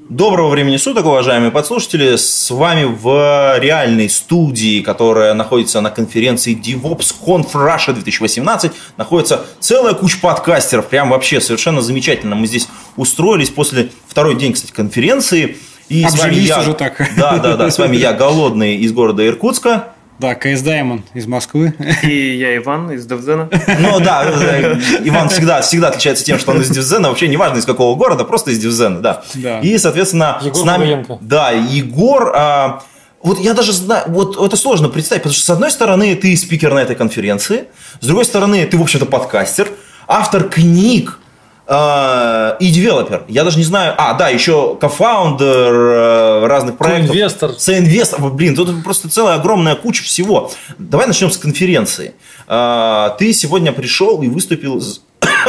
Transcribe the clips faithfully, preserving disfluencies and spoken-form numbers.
Доброго времени суток, уважаемые подслушатели. С вами в реальной студии, которая находится на конференции DevOpsConf Russia две тысячи восемнадцать, находится целая куча подкастеров. Прям вообще совершенно замечательно. Мы здесь устроились после второй день, кстати, конференции. И с вами я, уже так. Да, да, да. С вами я, Голодный, из города Иркутска. Да, КС Diamond из Москвы. И я Иван из DevZen. Ну да, Иван всегда, всегда отличается тем, что он из DevZen, вообще не важно из какого города, просто из DevZen, да. Да. И, соответственно, Егор с нами... Куриенко. Да, Егор... А, вот я даже знаю, вот это сложно представить, потому что с одной стороны ты спикер на этой конференции, с другой стороны ты, в общем-то, подкастер, автор книг, и девелопер. Я даже не знаю. А, да, еще кофаундер разных проектов. Соинвестор. Соинвестор. Блин, тут просто целая огромная куча всего. Давай начнем с конференции. Ты сегодня пришел и выступил с,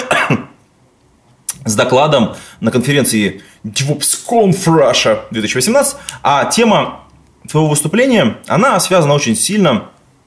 с докладом на конференции DevOpsConf Russia две тысячи восемнадцать. А тема твоего выступления, она связана очень сильно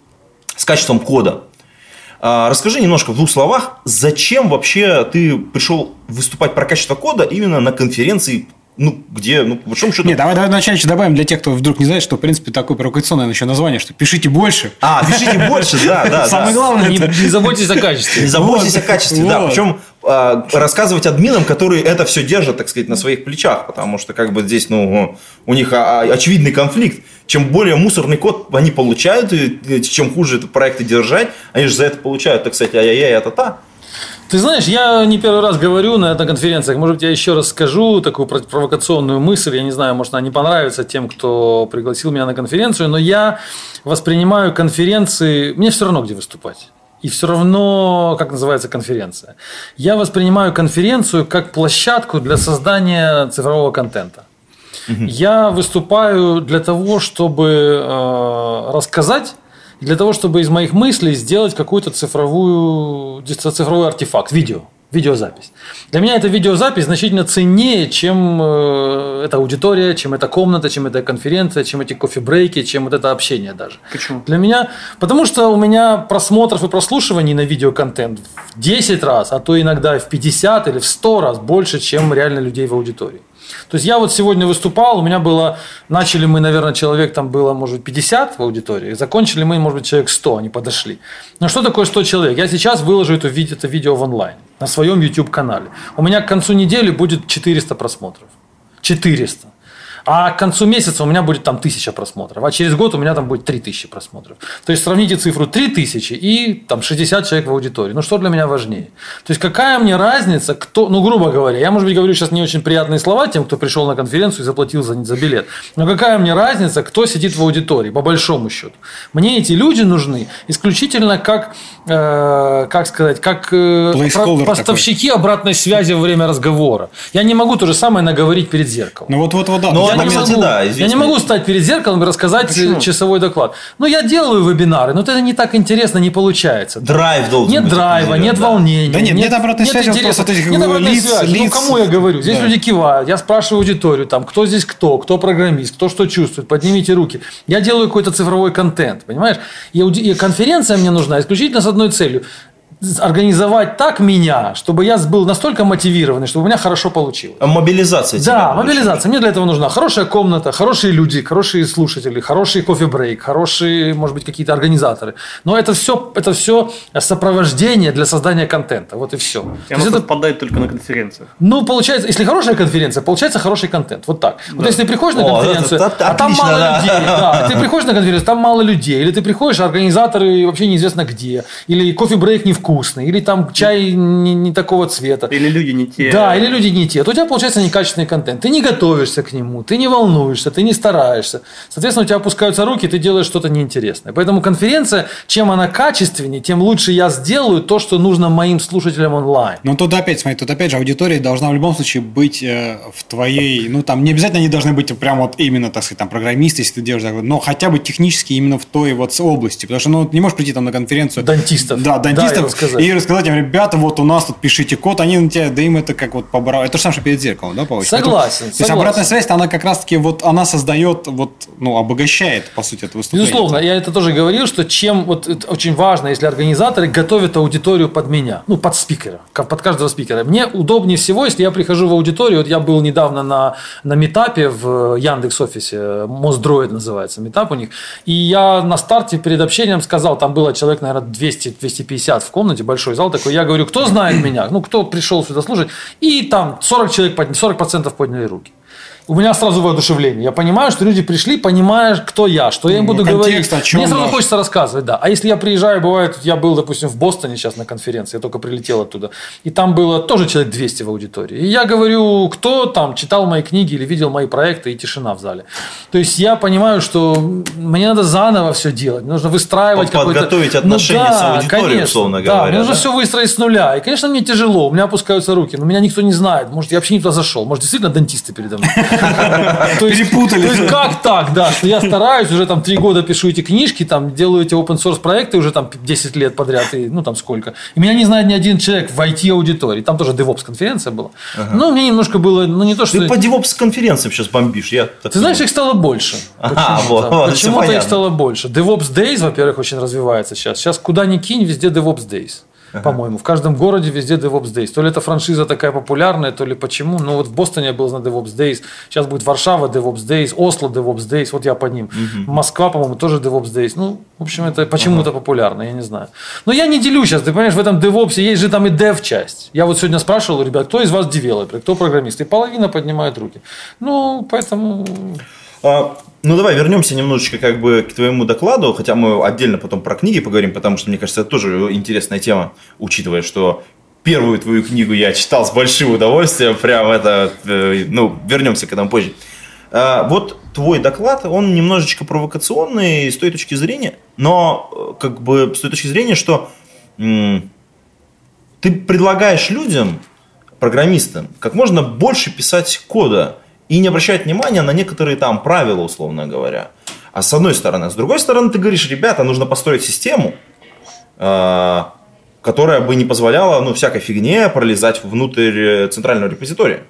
с качеством кода. Расскажи немножко в двух словах, зачем вообще ты пришел выступать про качество кода именно на конференции, ну, где, ну, по большому счету... Нет, давай, давай вначале еще добавим для тех, кто вдруг не знает, что, в принципе, такое провокационное еще название, что пишите больше. А, пишите больше, да, да. Самое главное, не, не заботьтесь о качестве. Не заботьтесь о качестве, да. Причем рассказывать админам, которые это все держат, так сказать, на своих плечах, потому что как бы здесь, ну, у них очевидный конфликт. Чем более мусорный код они получают, и чем хуже это проекты держать, они же за это получают, так сказать, ай-яй-яй, а-та-та. Ты знаешь, я не первый раз говорю на этой конференциях, может быть, я еще раз скажу такую провокационную мысль, я не знаю, может, она не понравится тем, кто пригласил меня на конференцию, но я воспринимаю конференции, мне все равно где выступать. И все равно, как называется конференция. Я воспринимаю конференцию как площадку для создания цифрового контента. Я выступаю для того, чтобы э, рассказать, для того, чтобы из моих мыслей сделать какую-то цифровую, цифровой артефакт, видео, видеозапись. Для меня эта видеозапись значительно ценнее, чем э, эта аудитория, чем эта комната, чем эта конференция, чем эти кофе-брейки, чем вот это общение даже. Почему? Для меня, потому что у меня просмотров и прослушиваний на видеоконтент в десять раз, а то иногда в пятьдесят или в сто раз больше, чем реально людей в аудитории. То есть я вот сегодня выступал, у меня было, начали мы, наверное, человек там было, может быть, пятьдесят в аудитории, закончили мы, может быть, человек сто, они подошли. Но что такое сто человек? Я сейчас выложу это, это видео в онлайн на своем YouTube-канале. У меня к концу недели будет четыреста просмотров. четыреста. А к концу месяца у меня будет там тысяча просмотров. А через год у меня там будет три тысячи просмотров. То есть сравните цифру три тысячи и там шестьдесят человек в аудитории. Ну что для меня важнее? То есть какая мне разница, кто, ну грубо говоря, я может быть говорю сейчас не очень приятные слова тем, кто пришел на конференцию и заплатил за, за билет. Но какая мне разница, кто сидит в аудитории, по большому счету. Мне эти люди нужны исключительно как, э, как сказать, как э, поставщики такой. Обратной связи во время разговора. Я не могу то же самое наговорить перед зеркалом. Ну вот, вот, вот, да. Но Я, не могу, да, я не могу стать перед зеркалом и рассказать Почему? часовой доклад. Ну, я делаю вебинары, но это не так интересно, не получается. Драйв должен Нет быть. драйва, нет да. волнения. Да нет, нет, нет обратной нет связи. Интереса. Этих нет обратной лиц, связи. лиц. Ну, кому я говорю? Здесь да. люди кивают. Я спрашиваю аудиторию, там, кто здесь кто, кто программист, кто что чувствует. Поднимите руки. Я делаю какой-то цифровой контент, понимаешь? И, и конференция мне нужна исключительно с одной целью. Организовать так меня, чтобы я был настолько мотивированный, чтобы у меня хорошо получилось. Мобилизация. Да, мобилизация. Мне для этого нужна хорошая комната, хорошие люди, хорошие слушатели, хороший кофе-брейк, хорошие, может быть, какие-то организаторы. Но это все, это все сопровождение для создания контента. Вот и все. И оно совпадает это... только на конференциях. Ну, получается, если хорошая конференция, получается хороший контент. Вот так. Да. Вот если ты приходишь на конференцию, О, это, это, а там отлично, мало да. людей. Да, ты приходишь на конференцию, там мало людей. Или ты приходишь, а организаторы вообще неизвестно где. Или кофе-брейк не вкусный. Или там чай не, не такого цвета. Или люди не те. Да, или люди не те. То у тебя получается некачественный контент. Ты не готовишься к нему, ты не волнуешься, ты не стараешься. Соответственно, у тебя опускаются руки, ты делаешь что-то неинтересное. Поэтому конференция, чем она качественнее, тем лучше я сделаю то, что нужно моим слушателям онлайн. Ну, тут опять, смотри, тут опять же аудитория должна в любом случае быть э, в твоей... Ну, там, не обязательно они должны быть прям вот именно, так сказать, там, программисты, если ты делаешь так, но хотя бы технически именно в той вот области. Потому что, ну, не можешь прийти там на конференцию... Дантистов. Да, дантистов, да, сказать. И рассказать им, ребята, вот у нас тут пишите код, они на тебя, да им это как вот побрал. Это же самое, что перед зеркалом, да, получается? Согласен. То есть обратная связь, она как раз-таки вот, она создает, вот, ну, обогащает, по сути, это выступление. Безусловно, я это тоже говорил, что чем, вот это очень важно, если организаторы готовят аудиторию под меня, ну, под спикера, под каждого спикера. Мне удобнее всего, если я прихожу в аудиторию, вот я был недавно на, на митапе в Яндекс.Офисе, Моздроид называется, митап у них, и я на старте перед общением сказал, там было человек, наверное, двести - двести пятьдесят в комнате, большой зал такой, я говорю, кто знает меня, ну, кто пришел сюда слушать, и там сорок человек, сорок процентов подняли руки. У меня сразу воодушевление. Я понимаю, что люди пришли, понимая, кто я, что я им буду говорить. Мне сразу наш... хочется рассказывать, да. А если я приезжаю, бывает, я был, допустим, в Бостоне сейчас на конференции, я только прилетел оттуда, и там было тоже человек двести в аудитории. И я говорю, кто там читал мои книги или видел мои проекты, и тишина в зале. То есть я понимаю, что мне надо заново все делать, мне нужно выстраивать какой-то... Подготовить отношения ну, да, с аудиторией, конечно, условно говоря. Да, мне нужно да? все выстроить с нуля. И, конечно, мне тяжело, у меня опускаются руки, но меня никто не знает. Может, я вообще не туда зашел, может, действительно дантисты передо мной. То есть, перепутали. То есть как так, да, что я стараюсь, уже там три года пишу эти книжки, там делаю эти open source проекты уже там десять лет подряд, и, ну там сколько. И меня не знает ни один человек в ай ти-аудитории. Там тоже DevOps конференция была. Ага. Ну, мне немножко было, ну не то, что... Ты по DevOps конференциям сейчас бомбишь. Я Ты знаешь, их стало больше. Ага, вот, вот, Почему-то их стало больше. DevOps Days, во-первых, очень развивается сейчас. Сейчас куда ни кинь, везде DevOps Days. Ага. По-моему, в каждом городе везде DevOps Days. То ли это франшиза такая популярная, то ли почему. Ну вот в Бостоне я был на DevOps Days. Сейчас будет Варшава DevOps Days, Осло DevOps Days. Вот я под ним. Угу. Москва, по-моему, тоже DevOps Days. Ну, в общем, это почему-то ага. популярно, я не знаю. Но я не делю сейчас. Ты понимаешь, в этом DevOps есть же там и Dev часть. Я вот сегодня спрашивал, ребят, кто из вас девелопер, кто программист? И половина поднимает руки. Ну, поэтому... А, ну, давай вернемся немножечко как бы к твоему докладу, хотя мы отдельно потом про книги поговорим, потому что, мне кажется, это тоже интересная тема, учитывая, что первую твою книгу я читал с большим удовольствием, прям это, ну, вернемся к этому позже. А, вот твой доклад, он немножечко провокационный с той точки зрения, но как бы с той точки зрения, что м- ты предлагаешь людям, программистам, как можно больше писать кода, и не обращать внимания на некоторые там правила, условно говоря. А с одной стороны. С другой стороны, ты говоришь, ребята, нужно построить систему, э, которая бы не позволяла ну, всякой фигне пролезать внутрь центрального репозитория.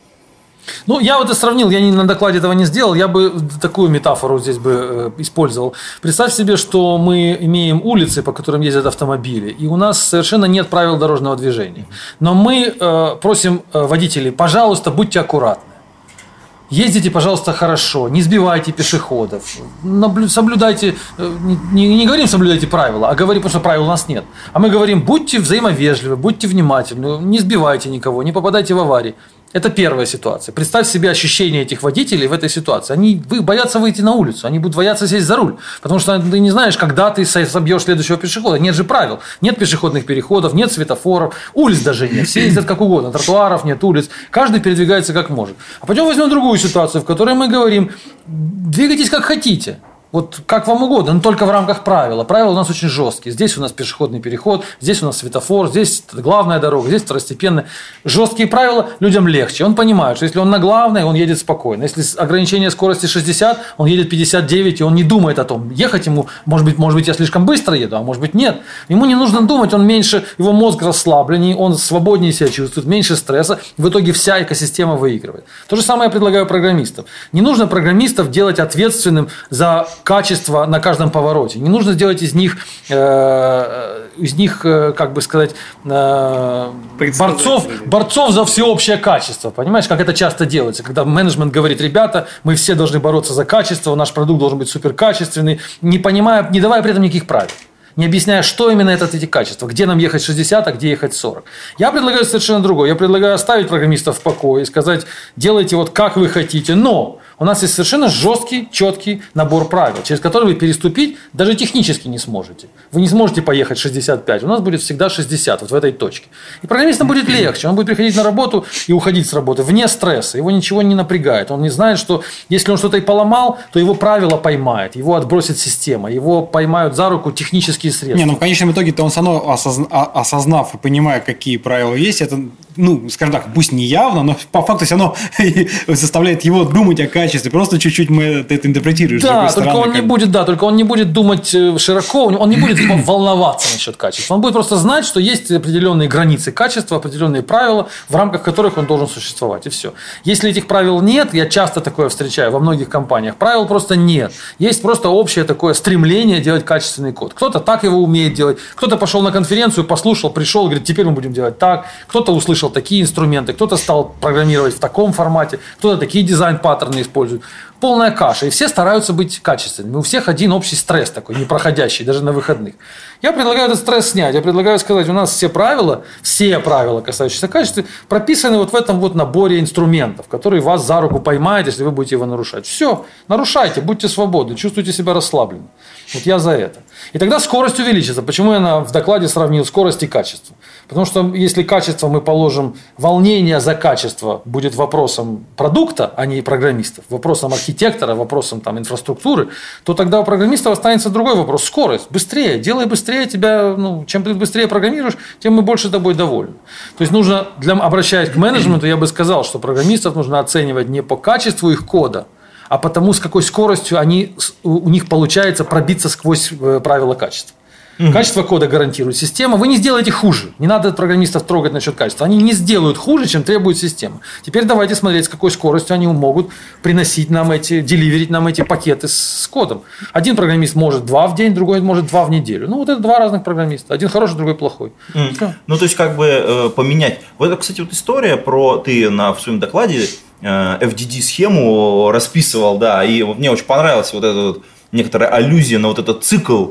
Ну, я вот и сравнил, я на докладе этого не сделал, я бы такую метафору здесь бы э, использовал. Представь себе, что мы имеем улицы, по которым ездят автомобили, и у нас совершенно нет правил дорожного движения. Но мы э, просим э, водителей, пожалуйста, будьте аккуратны. Ездите, пожалуйста, хорошо, не сбивайте пешеходов, соблюдайте, не, не говорим соблюдайте правила, а говорим, потому что правил у нас нет. А мы говорим, будьте взаимовежливы, будьте внимательны, не сбивайте никого, не попадайте в аварии. Это первая ситуация. Представь себе ощущение этих водителей в этой ситуации. Они боятся выйти на улицу, они будут бояться сесть за руль, потому что ты не знаешь, когда ты собьешь следующего пешехода. Нет же правил, нет пешеходных переходов, нет светофоров, улиц даже нет. Все ездят как угодно, тротуаров нет, улиц. Каждый передвигается как может. А пойдем возьмем другую ситуацию, в которой мы говорим, двигайтесь как хотите. Вот как вам угодно, но только в рамках правила. Правила у нас очень жесткие. Здесь у нас пешеходный переход, здесь у нас светофор, здесь главная дорога, здесь второстепенная. Жесткие правила людям легче. Он понимает, что если он на главной, он едет спокойно. Если ограничение скорости шестьдесят, он едет пятьдесят девять, и он не думает о том, ехать ему, может быть, может быть, я слишком быстро еду, а может быть, нет. Ему не нужно думать, он меньше, его мозг расслабленнее, он свободнее себя чувствует, меньше стресса. В итоге вся экосистема выигрывает. То же самое я предлагаю программистам. Не нужно программистов делать ответственным за качество на каждом повороте. Не нужно сделать из них, э, из них э, как бы сказать, э, борцов, борцов за всеобщее качество. Понимаешь, как это часто делается, когда менеджмент говорит, ребята, мы все должны бороться за качество, наш продукт должен быть суперкачественный, не понимая, не давая при этом никаких правил. Не объясняя, что именно это эти качества, где нам ехать шестьдесят, а где ехать сорок. Я предлагаю совершенно другое. Я предлагаю оставить программистов в покое и сказать, делайте вот как вы хотите, но у нас есть совершенно жесткий, четкий набор правил, через который вы переступить даже технически не сможете. Вы не сможете поехать шестьдесят пять, у нас будет всегда шестьдесят, вот в этой точке. И программистам будет легче, он будет приходить на работу и уходить с работы вне стресса, его ничего не напрягает. Он не знает, что если он что-то и поломал, то его правило поймает, его отбросит система, его поймают за руку технические средства. Не, ну в конечном итоге-то он все равно, осозна, осознав и понимая, какие правила есть, это, ну, скажем так, пусть не явно, но по факту все равно заставляет его думать о качестве качестве, просто чуть-чуть мы, ты это интерпретируешь. Да, только он не будет, да, только он не будет думать широко, он не будет волноваться насчет качества. Он будет просто знать, что есть определенные границы качества, определенные правила, в рамках которых он должен существовать, и все. Если этих правил нет, я часто такое встречаю во многих компаниях, правил просто нет. Есть просто общее такое стремление делать качественный код. Кто-то так его умеет делать, кто-то пошел на конференцию, послушал, пришел, говорит, теперь мы будем делать так. Кто-то услышал такие инструменты, кто-то стал программировать в таком формате, кто-то такие дизайн-паттерны использует. Полная каша. И все стараются быть качественными. У всех один общий стресс такой, непроходящий, даже на выходных. Я предлагаю этот стресс снять. Я предлагаю сказать, у нас все правила, все правила, касающиеся качества, прописаны вот в этом вот наборе инструментов, которые вас за руку поймают, если вы будете его нарушать. Все, нарушайте, будьте свободны, чувствуйте себя расслабленно. Вот я за это. И тогда скорость увеличится. Почему я в докладе сравнил скорость и качество? Потому что если качество мы положим, волнение за качество будет вопросом продукта, а не программистов, вопросом архитектора, вопросом там, инфраструктуры, то тогда у программистов останется другой вопрос – скорость. Быстрее, делай быстрее, тебя, ну, чем ты быстрее программируешь, тем мы больше тобой довольны. То есть нужно, для, обращаясь к менеджменту, я бы сказал, что программистов нужно оценивать не по качеству их кода, а потому, с какой скоростью они, у них получается пробиться сквозь правила качества. Угу. Качество кода гарантирует система. Вы не сделаете хуже. Не надо программистов трогать насчет качества. Они не сделают хуже, чем требует система. Теперь давайте смотреть, с какой скоростью они могут приносить нам эти, деливерить нам эти пакеты с кодом. Один программист может два в день, другой может два в неделю. Ну, вот это два разных программиста. Один хороший, другой плохой. Mm. Ну, то есть, как бы э, поменять. Вот это, кстати, вот история про ты на, в своем докладе э, эф ди ди-схему расписывал, да, и вот мне очень понравилась вот эта вот некоторая аллюзия на вот этот цикл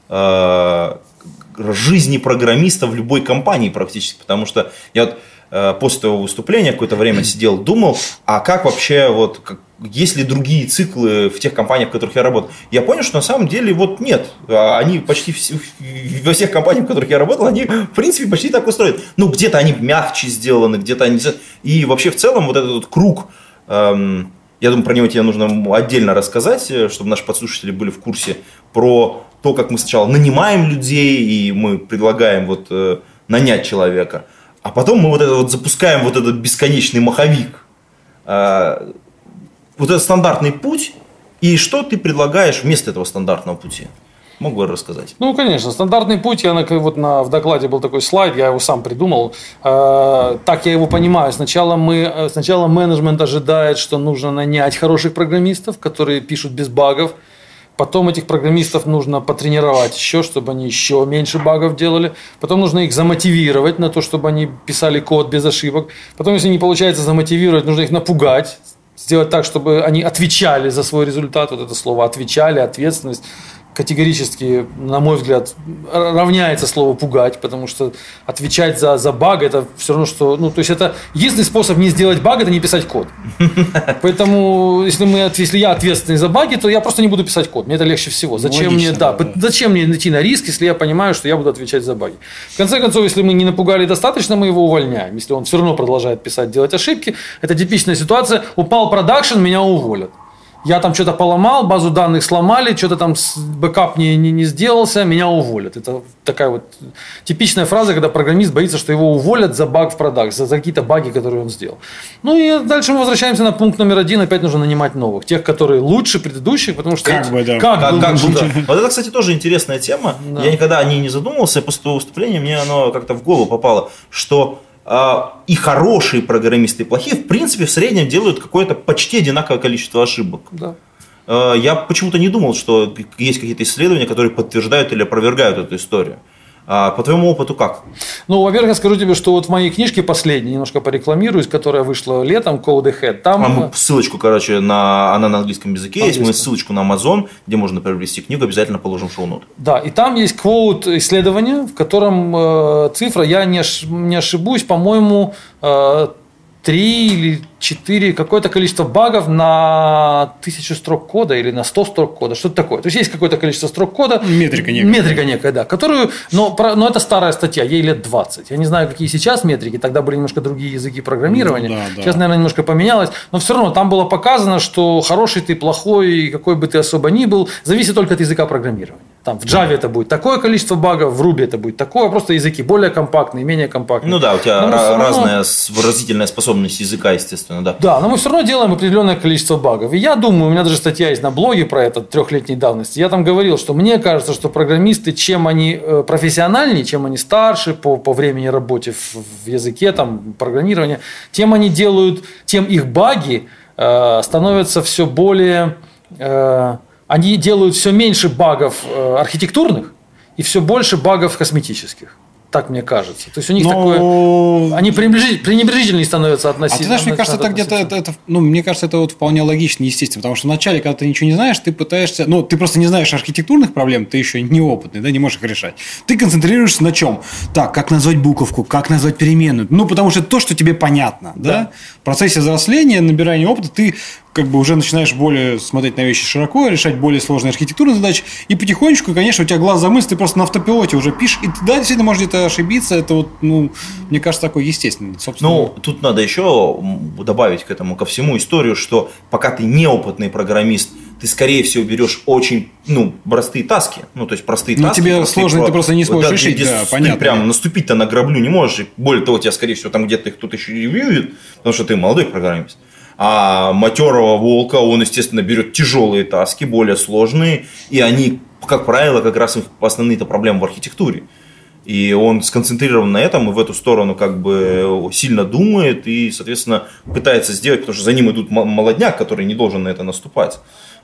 жизни программиста в любой компании практически, потому что я вот э, после того выступления какое-то время сидел, думал, а как вообще, вот, как, есть ли другие циклы в тех компаниях, в которых я работал. Я понял, что на самом деле вот нет, они почти все, во всех компаниях, в которых я работал, они в принципе почти так устроены. Ну, где-то они мягче сделаны, где-то они... И вообще в целом вот этот вот круг... Эм, я думаю, про него тебе нужно отдельно рассказать, чтобы наши подслушатели были в курсе, про то, как мы сначала нанимаем людей, и мы предлагаем вот, э, нанять человека, а потом мы вот это вот запускаем вот этот бесконечный маховик. Э, вот этот стандартный путь, и что ты предлагаешь вместо этого стандартного пути? Мог бы рассказать? Ну, конечно. Стандартный путь, я на, вот на, в докладе был такой слайд, я его сам придумал. Э, так я его понимаю. Сначала, мы, сначала менеджмент ожидает, что нужно нанять хороших программистов, которые пишут без багов. Потом этих программистов нужно потренировать еще, чтобы они еще меньше багов делали. Потом нужно их замотивировать на то, чтобы они писали код без ошибок. Потом, если не получается замотивировать, нужно их напугать. Сделать так, чтобы они отвечали за свой результат. Вот это слово «отвечали», «ответственность». Категорически, на мой взгляд, равняется слову «пугать», потому что отвечать за, за баг – это все равно, что… Ну, то есть, это единственный способ не сделать баг – это не писать код. Поэтому, если, мы, если я ответственный за баги, то я просто не буду писать код. Мне это легче всего. Зачем, Логично, мне, да, да. зачем мне идти на риск, если я понимаю, что я буду отвечать за баги? В конце концов, если мы не напугали достаточно, мы его увольняем. Если он все равно продолжает писать, делать ошибки, это типичная ситуация. Упал продакшн, меня уволят. Я там что-то поломал, базу данных сломали, что-то там бэкап не, не, не сделался, меня уволят. Это такая вот типичная фраза, когда программист боится, что его уволят за баг в продакт, за, за какие-то баги, которые он сделал. Ну и дальше мы возвращаемся на пункт номер один. Опять нужно нанимать новых. Тех, которые лучше предыдущих, потому что... Как эти, бы, да. Как, как, бы как лучше, бы, да. Вот это, кстати, тоже интересная тема. Да. Я никогда о ней не задумывался. После того выступления мне оно как-то в голову попало, что... и хорошие программисты, и плохие, в принципе, в среднем делают какое-то почти одинаковое количество ошибок. Да. Я почему-то не думал, что есть какие-то исследования, которые подтверждают или опровергают эту историю. А по твоему опыту как? Ну, во-первых, я скажу тебе, что вот в моей книжке последней, немножко порекламируюсь, которая вышла летом, Code Ahead, там... А мы ссылочку, короче, на, она на английском языке есть, мы ссылочку на Amazon, где можно приобрести книгу, обязательно положим в шоу-ноты. Да, и там есть квоут исследования, в котором э, цифра, я не, ош, не ошибусь, по-моему, э, три или четыре, какое-то количество багов на тысячу строк кода или на сто строк кода, что-то такое. То есть, есть какое-то количество строк кода. Метрика некая. Метрика некая, да. Которую, но, но это старая статья, ей лет двадцать. Я не знаю, какие сейчас метрики, тогда были немножко другие языки программирования. Ну, да, да. Сейчас, наверное, немножко поменялось. Но все равно там было показано, что хороший ты, плохой, какой бы ты особо ни был, зависит только от языка программирования. Там в Java это будет такое количество багов, в Ruby это будет такое, просто языки более компактные, менее компактные. Ну да, у тебя но ра- равно... разная выразительная способность языка, естественно, да. Да, но мы все равно делаем определенное количество багов. И я думаю, у меня даже статья есть на блоге про это трехлетней давности. Я там говорил, что мне кажется, что программисты, чем они профессиональнее, чем они старше по, по времени работы в, в языке, там, программирования, тем они делают, тем их баги э, становятся все более... Э, Они делают все меньше багов э, архитектурных и все больше багов косметических. Так мне кажется. То есть у них Но... такое... Они пренебрежительнее становятся относительно. А ты знаешь, мне кажется, это где-то... Это, это, ну, мне кажется, это вот вполне логично и естественно. Потому что вначале, когда ты ничего не знаешь, ты пытаешься... Ну, ты просто не знаешь архитектурных проблем, ты еще неопытный, да, не можешь их решать. Ты концентрируешься на чем? Так, как назвать буковку, как назвать переменную. Ну, потому что это то, что тебе понятно. Да? Да? В процессе взросления, набирания опыта, ты как бы уже начинаешь более смотреть на вещи широко, решать более сложные архитектурные задачи. И потихонечку, конечно, у тебя глаз замылся, ты просто на автопилоте уже пишешь. И да, действительно, можешь где-то ошибиться. Это вот, ну, мне кажется, такое естественно. Собственно. Ну, тут надо еще добавить к этому, ко всему историю, что пока ты неопытный программист, ты, скорее всего, берешь очень, ну, простые таски. Ну, то есть, простые ну, таски. тебе сложно, про... ты просто не сможешь да, решить, где, да, ты понятно. прям наступить-то на граблю не можешь. И более того, тебя, скорее всего, там где-то их кто-то еще ревьюет, потому что ты молодой программист. А матерого волка, он, естественно, берет тяжелые таски, более сложные, и они, как правило, как раз основные-то проблемы в архитектуре. И он сконцентрирован на этом и в эту сторону как бы сильно думает и, соответственно, пытается сделать, потому что за ним идут молодняк, который не должен на это наступать.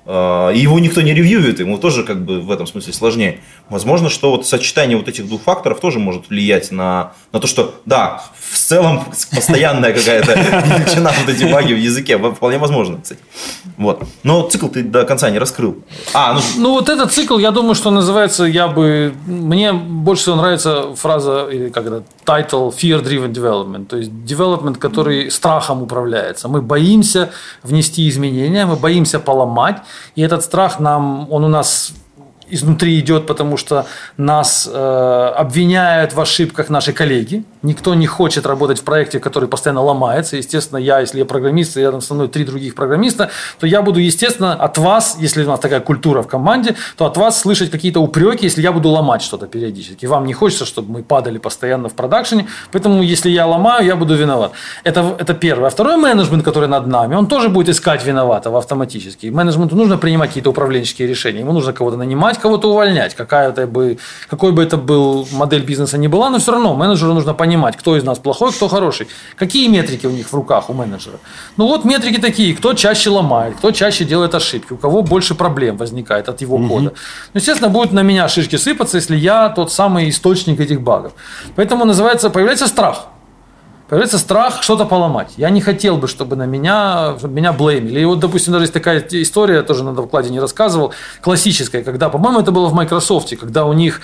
И его никто не ревьюет, ему тоже как бы в этом смысле сложнее. Возможно, что вот сочетание вот этих двух факторов тоже может влиять на, на то, что да, в целом постоянная какая-то величина вот эти баги в языке, вполне возможно, кстати. Вот. Но цикл ты до конца не раскрыл. А, ну... ну вот этот цикл, я думаю, что называется, я бы, мне больше всего нравится фраза, или как это, title fear-driven development, то есть development, который страхом управляется. Мы боимся внести изменения, мы боимся поломать. И этот страх нам, он у нас изнутри идет, потому что нас э, обвиняют в ошибках наши коллеги. Никто не хочет работать в проекте, который постоянно ломается. Естественно, я, если я программист, и рядом со мной три других программиста, то я буду, естественно, от вас, если у нас такая культура в команде, то от вас слышать какие-то упреки, если я буду ломать что-то периодически. Вам не хочется, чтобы мы падали постоянно в продакшене, поэтому если я ломаю, я буду виноват. Это, это первое. А второй менеджмент, который над нами, он тоже будет искать виноватого автоматически. Менеджменту нужно принимать какие-то управленческие решения. Ему нужно кого-то нанимать, кого-то увольнять. Какая-то бы, какой бы это был модель бизнеса ни была, но все равно менеджеру нужно понимать, кто из нас плохой, кто хороший. Какие метрики у них в руках, у менеджера? Ну вот метрики такие, кто чаще ломает, кто чаще делает ошибки, у кого больше проблем возникает от его кода. Ну, естественно, будет на меня шишки сыпаться, если я тот самый источник этих багов. Поэтому называется, появляется страх. Появляется страх что-то поломать. Я не хотел бы, чтобы на меня, чтобы меня блеймили. И вот, допустим, даже есть такая история, тоже на докладе не рассказывал, классическая, когда, по-моему, это было в Microsoft, когда у них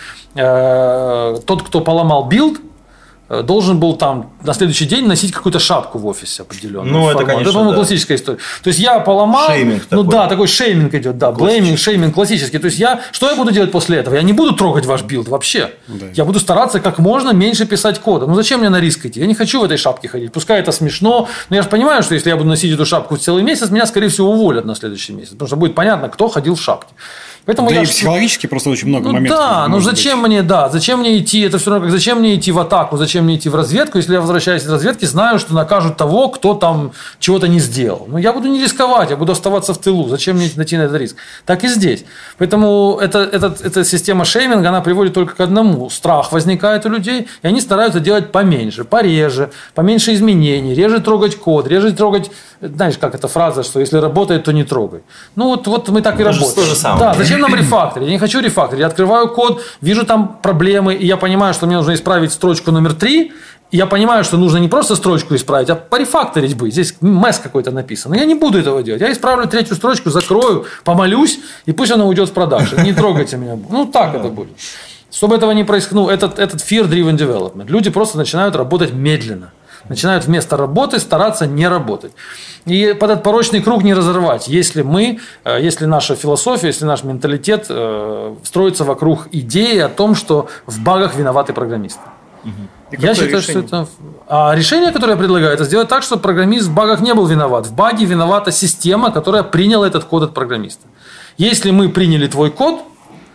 э, тот, кто поломал билд, должен был там на следующий день носить какую-то шапку в офисе определенную. Ну, это, конечно, это, по-моему, да. классическая история. То есть, я поломал... Шейминг ну, такой. да, такой шейминг идет, да. Блейминг, шейминг классический. То есть, я... Что я буду делать после этого? Я не буду трогать ваш билд вообще. Да. Я буду стараться как можно меньше писать кода. Ну, зачем мне на риск идти? Я не хочу в этой шапке ходить. Пускай это смешно, но я же понимаю, что если я буду носить эту шапку целый месяц, меня, скорее всего, уволят на следующий месяц. Потому что будет понятно, кто ходил в шапке. Поэтому да я... и психологически просто очень много ну, моментов. Да, ну зачем быть. мне, да, зачем мне идти, это все равно как зачем мне идти в атаку, зачем мне идти в разведку, если я возвращаюсь из разведки, знаю, что накажут того, кто там чего-то не сделал. Ну, я буду не рисковать, я буду оставаться в тылу, зачем мне идти на этот риск? Так и здесь. Поэтому это, это, эта система шейминга, она приводит только к одному. Страх возникает у людей, и они стараются делать поменьше, пореже, поменьше изменений, реже трогать код, реже трогать, знаешь, как эта фраза, что если работает, то не трогай. Ну, вот, вот мы так и это работаем. То же самое. Да, зачем нам рефакторить? Я не хочу рефакторить. Я открываю код, вижу там проблемы, и я понимаю, что мне нужно исправить строчку номер три. И я понимаю, что нужно не просто строчку исправить, а порефакторить бы. Здесь месс какой-то написан. Но я не буду этого делать. Я исправлю третью строчку, закрою, помолюсь, и пусть она уйдет в продакшн. Не трогайте меня. Ну, так это будет. Чтобы этого не происходило, ну, этот, этот fear-driven development. Люди просто начинают работать медленно. Начинают вместо работы стараться не работать. И под этот порочный круг не разорвать, если мы, если наша философия, если наш менталитет строится вокруг идеи о том, что в багах виноваты программисты. И я считаю, решение? что это... А решение, которое я предлагаю, это сделать так, чтобы программист в багах не был виноват. В баге виновата система, которая приняла этот код от программиста. Если мы приняли твой код,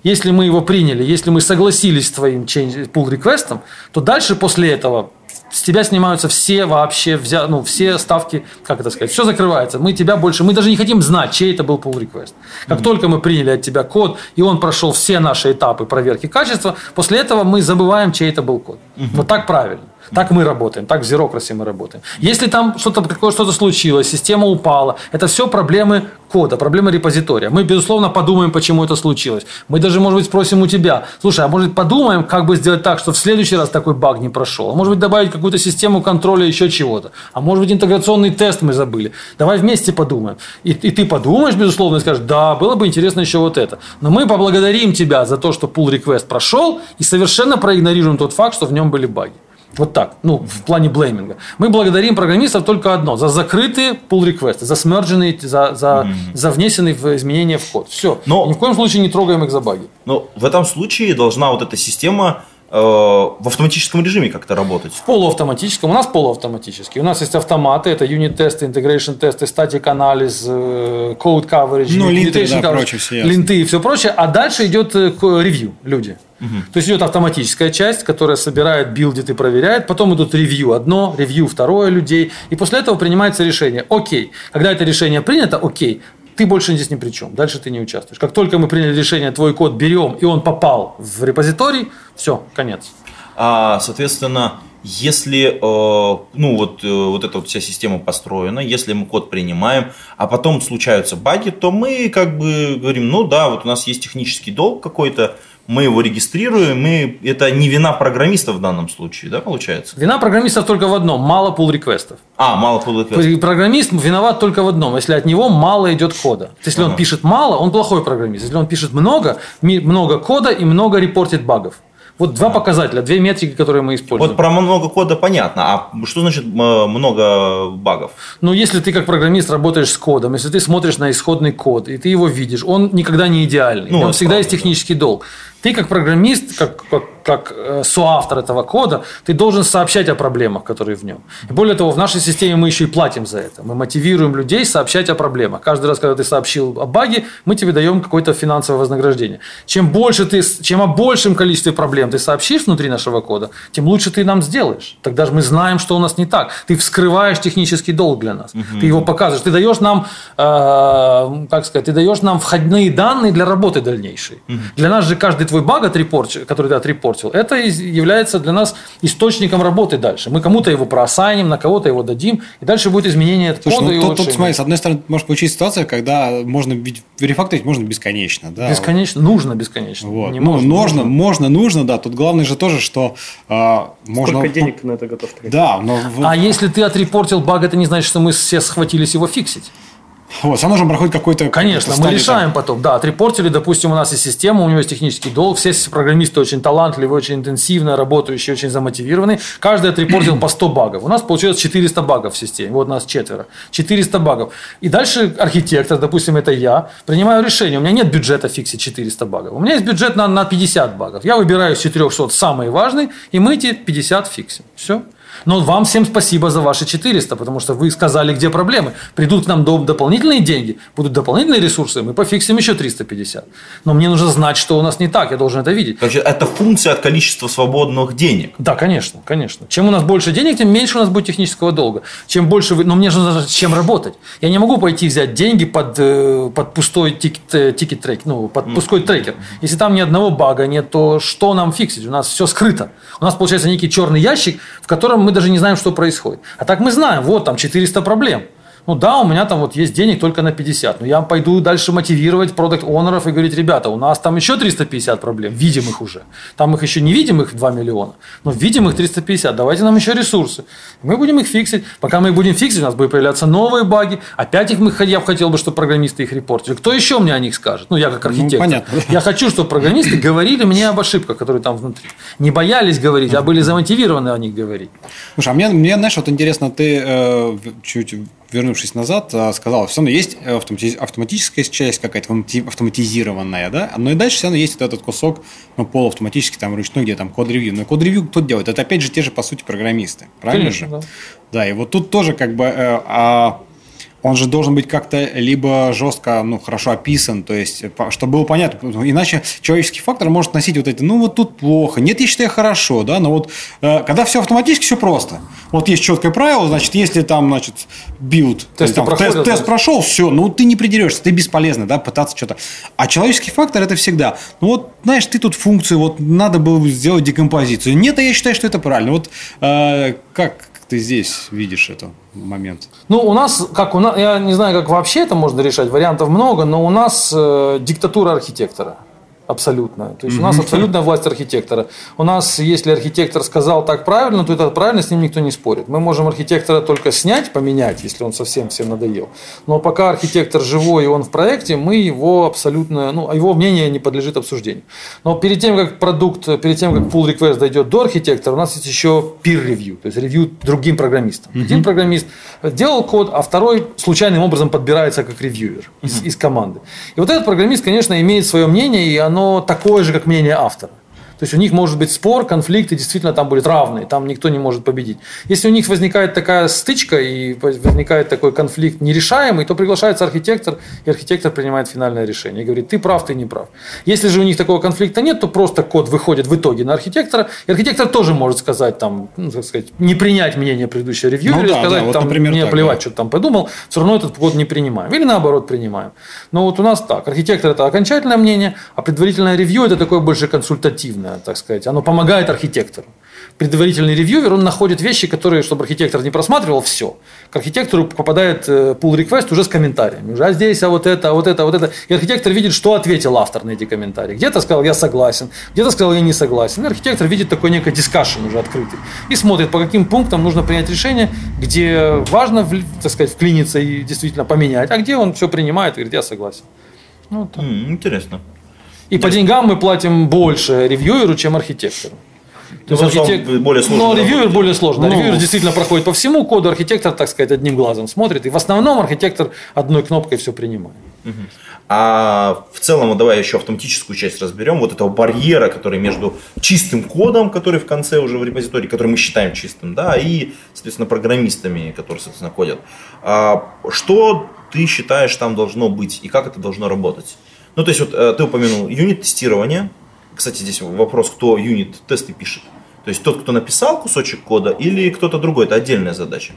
Если мы его приняли, если мы согласились с твоим pull реквестом, то дальше после этого с тебя снимаются все вообще, ну, все ставки, как это сказать, все закрывается. Мы тебя больше, мы даже не хотим знать, чей это был pull request. Как mm-hmm. только мы приняли от тебя код, и он прошел все наши этапы проверки качества, после этого мы забываем, чей это был код. Mm-hmm. Вот так правильно. Так мы работаем, так в Zerocracy мы работаем. Если там что-то, что-то случилось, система упала, это все проблемы кода, проблемы репозитория. Мы, безусловно, подумаем, почему это случилось. Мы даже, может быть, спросим у тебя, слушай, а может быть, подумаем, как бы сделать так, чтобы в следующий раз такой баг не прошел. А может быть, добавить какую-то систему контроля еще чего-то. А может быть, интеграционный тест мы забыли. Давай вместе подумаем. И, и ты подумаешь, безусловно, и скажешь, да, было бы интересно еще вот это. Но мы поблагодарим тебя за то, что pull request прошел, и совершенно проигнорируем тот факт, что в нем были баги. Вот так, ну, в плане блейминга. Мы благодарим программистов только одно: за закрытые pull-реквесты, за смердженные, за, за, mm-hmm. за внесенные изменения в код. Все. Но, ни в коем случае не трогаем их за баги. Но в этом случае должна вот эта система э, в автоматическом режиме как-то работать. В полуавтоматическом. У нас полуавтоматический. У нас есть автоматы, это юнит-тесты, интегрейшн-тесты, статик-анализ, code coverage, ну, линты, да, прочее, все линты и все прочее. А дальше идет ревью, люди. Угу. То есть идет автоматическая часть, которая собирает, билдит и проверяет. Потом идут ревью одно, ревью второе людей. И после этого принимается решение. Окей, когда это решение принято, окей, ты больше здесь ни при чем. Дальше ты не участвуешь. Как только мы приняли решение, твой код берем, и он попал в репозиторий, все, конец. А, соответственно, если э, ну, вот, э, вот эта вот вся система построена, если мы код принимаем, а потом случаются баги, то мы как бы говорим, ну да, вот у нас есть технический долг какой-то, мы его регистрируем, и это не вина программистов в данном случае, да, получается? Вина программистов только в одном – мало pull-реквестов. А, мало pull-реквестов. Программист виноват только в одном – если от него мало идет кода. Если ага. он пишет мало, он плохой программист. Если он пишет много, много кода и много репортит багов. Вот два показателя, две метрики, которые мы используем. Вот про много кода понятно, а что значит много багов? Ну, если ты как программист работаешь с кодом, если ты смотришь на исходный код, и ты его видишь, он никогда не идеальный, ну, он всегда правда, есть технический да. долг. Ты как программист, как, как, как соавтор этого кода, ты должен сообщать о проблемах, которые в нем. И более того, в нашей системе мы еще и платим за это. Мы мотивируем людей сообщать о проблемах. Каждый раз, когда ты сообщил о баге, мы тебе даем какое-то финансовое вознаграждение. Чем больше ты, чем о большем количестве проблем ты сообщишь внутри нашего кода, тем лучше ты нам сделаешь. Тогда же мы знаем, что у нас не так. Ты вскрываешь технический долг для нас. Угу. Ты его показываешь. Ты даешь нам, э, как сказать, ты даешь нам входные данные для работы дальнейшей. Угу. Для нас же каждый твой баг, который ты отрепортил, это является для нас источником работы дальше. Мы кому-то его проассайним, на кого-то его дадим, и дальше будет изменение Слушай, кода ну, и тут, улучшение. Тут, смотри, с одной стороны, может получиться ситуация, когда можно верифакторить можно бесконечно. Да? Бесконечно, нужно бесконечно. Вот. Не ну, можно, можно, можно, нужно, да. Тут главное же тоже, что э, можно... Сколько денег ты на это готов тратить? Да, но... А если ты отрепортил баг, это не значит, что мы все схватились его фиксить. Вот, все равно проходит какой-то... Конечно, мы решаем там. Потом. Да, отрепортили, допустим, у нас есть система, у него есть технический долг, все программисты очень талантливые, очень интенсивно работающие, очень замотивированные. Каждый отрепортил по сто багов. У нас получилось четыреста багов в системе. Вот нас четверо. четыреста багов. И дальше архитектор, допустим, это я, принимаю решение. У меня нет бюджета фиксить четыреста багов. У меня есть бюджет на, на пятьдесят багов. Я выбираю из четырехсот самые важные, и мы эти пятьдесят фиксим. Все. Но вам всем спасибо за ваши четыреста, потому что вы сказали, где проблемы. Придут к нам дополнительные деньги, будут дополнительные ресурсы, мы пофиксим еще триста пятьдесят. Но мне нужно знать, что у нас не так, я должен это видеть. Значит, это функция от количества свободных денег. Да, конечно, конечно. Чем у нас больше денег, тем меньше у нас будет технического долга. Чем больше вы... Но мне же нужно с чем работать. Я не могу пойти взять деньги под, под пустой тикет, тикет трек, ну, под пустой трекер. Если там ни одного бага нет, то что нам фиксить? У нас все скрыто. У нас получается некий черный ящик, в котором мы даже не знаем, что происходит. А так мы знаем, вот там четыреста проблем. Ну да, у меня там вот есть денег только на пятьдесят. Но я пойду дальше мотивировать продакт-онеров и говорить, ребята, у нас там еще триста пятьдесят проблем, видимых уже. Там их еще не видимых два миллиона, но видимых триста пятьдесят. Давайте нам еще ресурсы. Мы будем их фиксить. Пока мы их будем фиксить, у нас будут появляться новые баги. Опять их мы, я хотел бы, чтобы программисты их репортили. Кто еще мне о них скажет? Ну, я как архитектор. Ну, понятно. Я хочу, чтобы программисты говорили мне об ошибках, которые там внутри. Не боялись говорить, а были замотивированы о них говорить. Слушай, а мне, мне знаешь, вот интересно, ты э, чуть... вернувшись назад, сказал, все равно есть автоматическая часть какая-то автоматизированная, да, но и дальше все равно есть вот этот кусок, ну, полуавтоматический, там, ручной, где там код-ревью. Но код-ревью кто делает? Это опять же те же, по сути, программисты. Правильно Конечно, же? Да. Да, и вот тут тоже как бы... Э, а, он же должен быть как-то либо жестко, ну, хорошо описан, то есть, чтобы было понятно, иначе человеческий фактор может носить вот эти, ну, вот тут плохо, нет, я считаю, хорошо, да, но вот э, когда все автоматически, все просто. Вот есть четкое правило, значит, если там, значит, билд, тест, там, проходят, тест, тест прошел, все, ну, ты не придерешься, ты бесполезно, да, пытаться что-то. А человеческий фактор – это всегда, ну, вот, знаешь, ты тут функцию, вот, надо было сделать декомпозицию. Нет, а я считаю, что это правильно. Вот э, как ты здесь видишь этот момент? Ну, у нас, как у нас, я не знаю, как вообще это можно решать, вариантов много, но у нас э, диктатура архитектора. Абсолютно. То есть, mm-hmm. у нас абсолютная власть архитектора. У нас, если архитектор сказал так правильно, то это правильно, с ним никто не спорит. Мы можем архитектора только снять, поменять, если он совсем всем надоел. Но пока архитектор живой и он в проекте, мы его абсолютно, ну, его мнение не подлежит обсуждению. Но перед тем, как продукт, перед тем, как pull request дойдет до архитектора, у нас есть еще peer review, то есть ревью другим программистам. Mm-hmm. Один программист делал код, а второй случайным образом подбирается как ревьюер mm-hmm. из, из команды. И вот этот программист, конечно, имеет свое мнение, и оно оно такое же, как мнение автора. То есть у них может быть спор, конфликт, и действительно там будет равный, там никто не может победить. Если у них возникает такая стычка и возникает такой конфликт нерешаемый, то приглашается архитектор, и архитектор принимает финальное решение и говорит, ты прав, ты не прав. Если же у них такого конфликта нет, то просто код выходит в итоге на архитектора, и архитектор тоже может сказать, там, ну, так сказать, не принять мнение предыдущего ревьюера, ну, да, сказать, да, вот, там, например, мне так, плевать, да. что ты там подумал, все равно этот код не принимаем. Или наоборот принимаем. Но вот у нас так, архитектор – это окончательное мнение, а предварительное ревью – это такое больше консультативное, так сказать, оно помогает архитектору. Предварительный ревьюер, он находит вещи, которые, чтобы архитектор не просматривал все. К архитектору попадает pull request уже с комментариями. Уже, а здесь, а вот это, а вот это, а вот это. И архитектор видит, что ответил автор на эти комментарии. Где-то сказал, я согласен, где-то сказал, я не согласен. И архитектор видит такой некий дискашн уже открытый. И смотрит, по каким пунктам нужно принять решение, где важно, так сказать, вклиниться и действительно поменять, а где он все принимает и говорит, я согласен. Ну, mm, интересно. И по деньгам мы платим больше ревьюеру, чем архитектору. То есть архитект... более сложно. Но ревьюер более сложно. Ну... Ревьюер действительно проходит по всему коду, архитектор, так сказать, одним глазом смотрит. И в основном архитектор одной кнопкой все принимает. Угу. А в целом, вот давай еще автоматическую часть разберем. Вот этого барьера, который между чистым кодом, который в конце уже в репозитории, который мы считаем чистым, да, и, соответственно, программистами, которые, соответственно, кодят. А что ты считаешь там должно быть и как это должно работать? Ну, то есть, вот ты упомянул юнит-тестирование. Кстати, здесь вопрос, кто юнит-тесты пишет. То есть, тот, кто написал кусочек кода, или кто-то другой, это отдельная задача.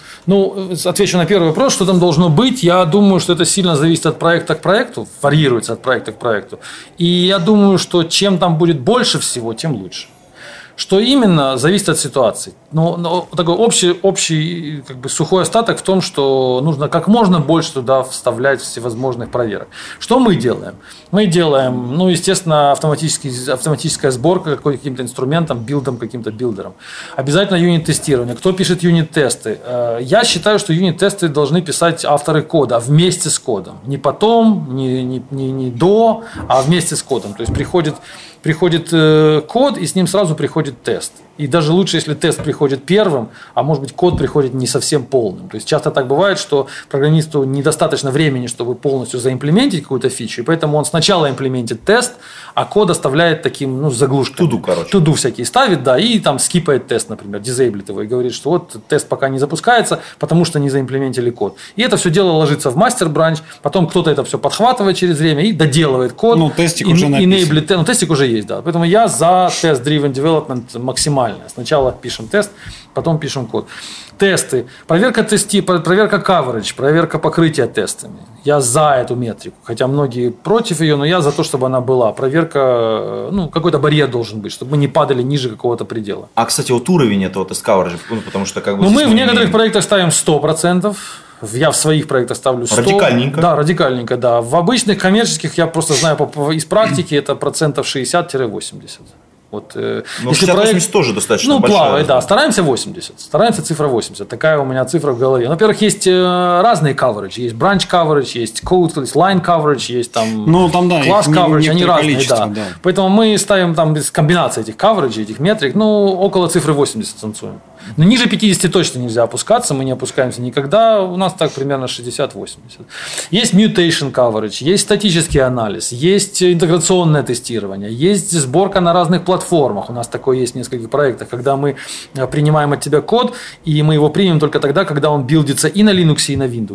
Ну, отвечу на первый вопрос, что там должно быть. Я думаю, что это сильно зависит от проекта к проекту, варьируется от проекта к проекту. И я думаю, что чем там будет больше всего, тем лучше. Что именно, зависит от ситуации. Но, но такой общий, общий как бы, сухой остаток в том, что нужно как можно больше туда вставлять всевозможных проверок. Что мы делаем? Мы делаем, ну, естественно, автоматическая сборка каким-то инструментом, билдом, каким-то билдером. Обязательно юнит-тестирование. Кто пишет юнит-тесты? Я считаю, что юнит-тесты должны писать авторы кода вместе с кодом. Не потом, не, не, не, не до, а вместе с кодом. То есть приходит... Приходит э, код, и с ним сразу приходит тест. И даже лучше, если тест приходит первым, а может быть код приходит не совсем полным. То есть часто так бывает, что программисту недостаточно времени, чтобы полностью заимплементить какую-то фичу, и поэтому он сначала имплементит тест, а код оставляет таким, ну, заглушкой. Туду, короче. Туду всякие ставит, да, и там скипает тест, например, дизейблит его, и говорит, что вот тест пока не запускается, потому что не заимплементили код. И это все дело ложится в мастер-бранч, потом кто-то это все подхватывает через время и доделывает код. Ну, тестик уже написан. Ну, тестик уже есть, да. Поэтому я за тест-driven development максимально. Сначала пишем тест, потом пишем код. Тесты. Проверка тести, проверка coverage, проверка покрытия тестами. Я за эту метрику. Хотя многие против ее, но я за то, чтобы она была. Проверка, ну, какой-то барьер должен быть, чтобы мы не падали ниже какого-то предела. А, кстати, вот уровень этого тест-coverage, ну, потому что как бы... Ну, мы в некоторых проектах ставим сто процентов. Я в своих проектах ставлю сто. Радикальненько. Да, радикальненько, да. В обычных коммерческих я просто знаю из практики, это процентов шестьдесят-восемьдесят. Вот, э, но шестьдесят-восемьдесят тоже достаточно ну, большая. Ну, плавает, да. Стараемся восемьдесят. Стараемся цифра восемьдесят. Такая у меня цифра в голове. Во-первых, есть э, разные coverage. Есть branch coverage, есть code, есть line coverage, есть там, ну, там да, class coverage. Они разные, да. да. Поэтому мы ставим там без комбинации этих coverage, этих метрик, ну, около цифры восемьдесят танцуем. Но ниже пятидесяти точно нельзя опускаться, мы не опускаемся никогда, у нас так примерно шестьдесят-восемьдесят. Есть mutation coverage, есть статический анализ, есть интеграционное тестирование, есть сборка на разных платформах, у нас такое есть в нескольких проектах, когда мы принимаем от тебя код, и мы его примем только тогда, когда он билдится и на Linux, и на Windows.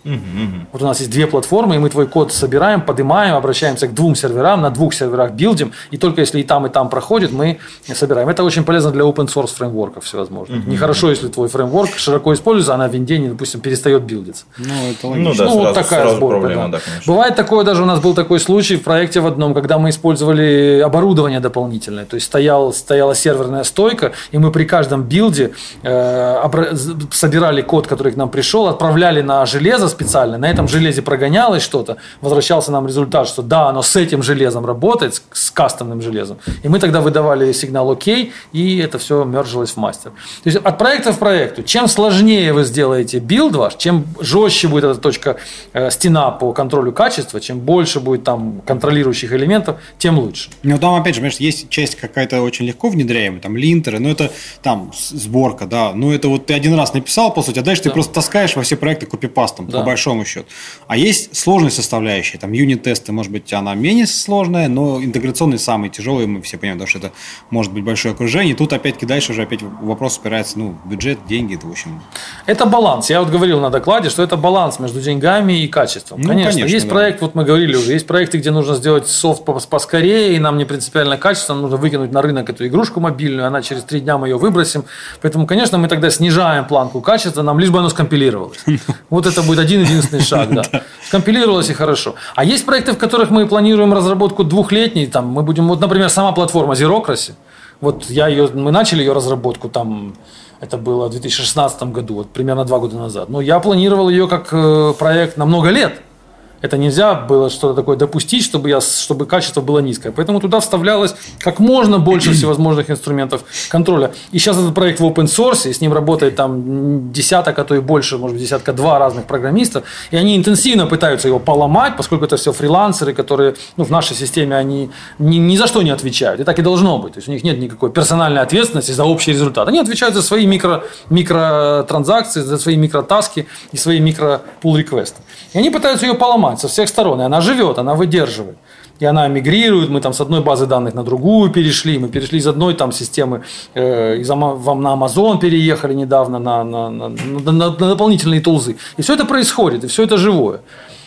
Угу. Вот у нас есть две платформы, и мы твой код собираем, поднимаем, обращаемся к двум серверам, на двух серверах билдим, и только если и там, и там проходит, мы собираем. Это очень полезно для open source фреймворков всевозможных. Угу. Нехорошо, если твой фреймворк широко используется, а на виндене, допустим, перестает билдиться. Ну, это логично. Ну, да, ну сразу, вот такая сразу сборка. Проблема, Да. да, Бывает такое, даже у нас был такой случай в проекте в одном, когда мы использовали оборудование дополнительное. То есть стоял, стояла серверная стойка, и мы при каждом билде э, обра- собирали код, который к нам пришел, отправляли на железо специально, на этом железе прогонялось что-то, возвращался нам результат, что да, оно с этим железом работает, с, с кастомным железом. И мы тогда выдавали сигнал ОК, и это все мержилось в мастер. То есть от проекта в проекту, чем сложнее вы сделаете билд ваш, чем жестче будет эта точка, э, стена по контролю качества, чем больше будет там контролирующих элементов, тем лучше. Ну, там, опять же, понимаешь, есть часть какая-то очень легко внедряемая, там, линтеры, но это там сборка, да, ну, это вот ты один раз написал, по сути, а дальше да. ты просто таскаешь во все проекты копипастом, да. по большому счету. А есть сложные составляющие, там, юнит-тесты, может быть, она менее сложная, но интеграционный самый тяжелый, мы все понимаем, потому что это может быть большое окружение, и тут, опять-таки, дальше уже опять вопрос опирается, ну, бюджет, деньги, это, в общем... Это баланс, я вот говорил на докладе, что это баланс между деньгами и качеством. Ну, конечно, конечно, есть да. проект, вот мы говорили уже, есть проекты, где нужно сделать софт поскорее, и нам не принципиально качество, нам нужно выкинуть на рынок эту игрушку мобильную, она через три дня мы ее выбросим. Поэтому, конечно, мы тогда снижаем планку качества, нам лишь бы оно скомпилировалось. Вот это будет один-единственный шаг, да. Скомпилировалось и хорошо. А есть проекты, в которых мы планируем разработку двухлетней, там мы будем, вот, например, сама платформа Zerocracy, вот я ее, мы начали ее разработку там. Это было в две тысячи шестнадцатом году, вот примерно два года назад. Но я планировал ее как проект на много лет. Это нельзя было что-то такое допустить, чтобы, я, чтобы качество было низкое. Поэтому туда вставлялось как можно больше всевозможных инструментов контроля. И сейчас этот проект в open source, и с ним работает там десяток, а то и больше, может быть, десятка два разных программистов. И они интенсивно пытаются его поломать, поскольку это все фрилансеры, которые ну, в нашей системе они ни, ни за что не отвечают. И так и должно быть. То есть у них нет никакой персональной ответственности за общий результат. Они отвечают за свои микро, микротранзакции, за свои микротаски и свои микро-пул-реквесты. И они пытаются ее поломать со всех сторон, и она живет, она выдерживает. И она мигрирует, мы там с одной базы данных на другую перешли, мы перешли из одной там системы, э, из, вам на Amazon переехали недавно на, на, на, на, на дополнительные тулзы. И все это происходит, и все это живое.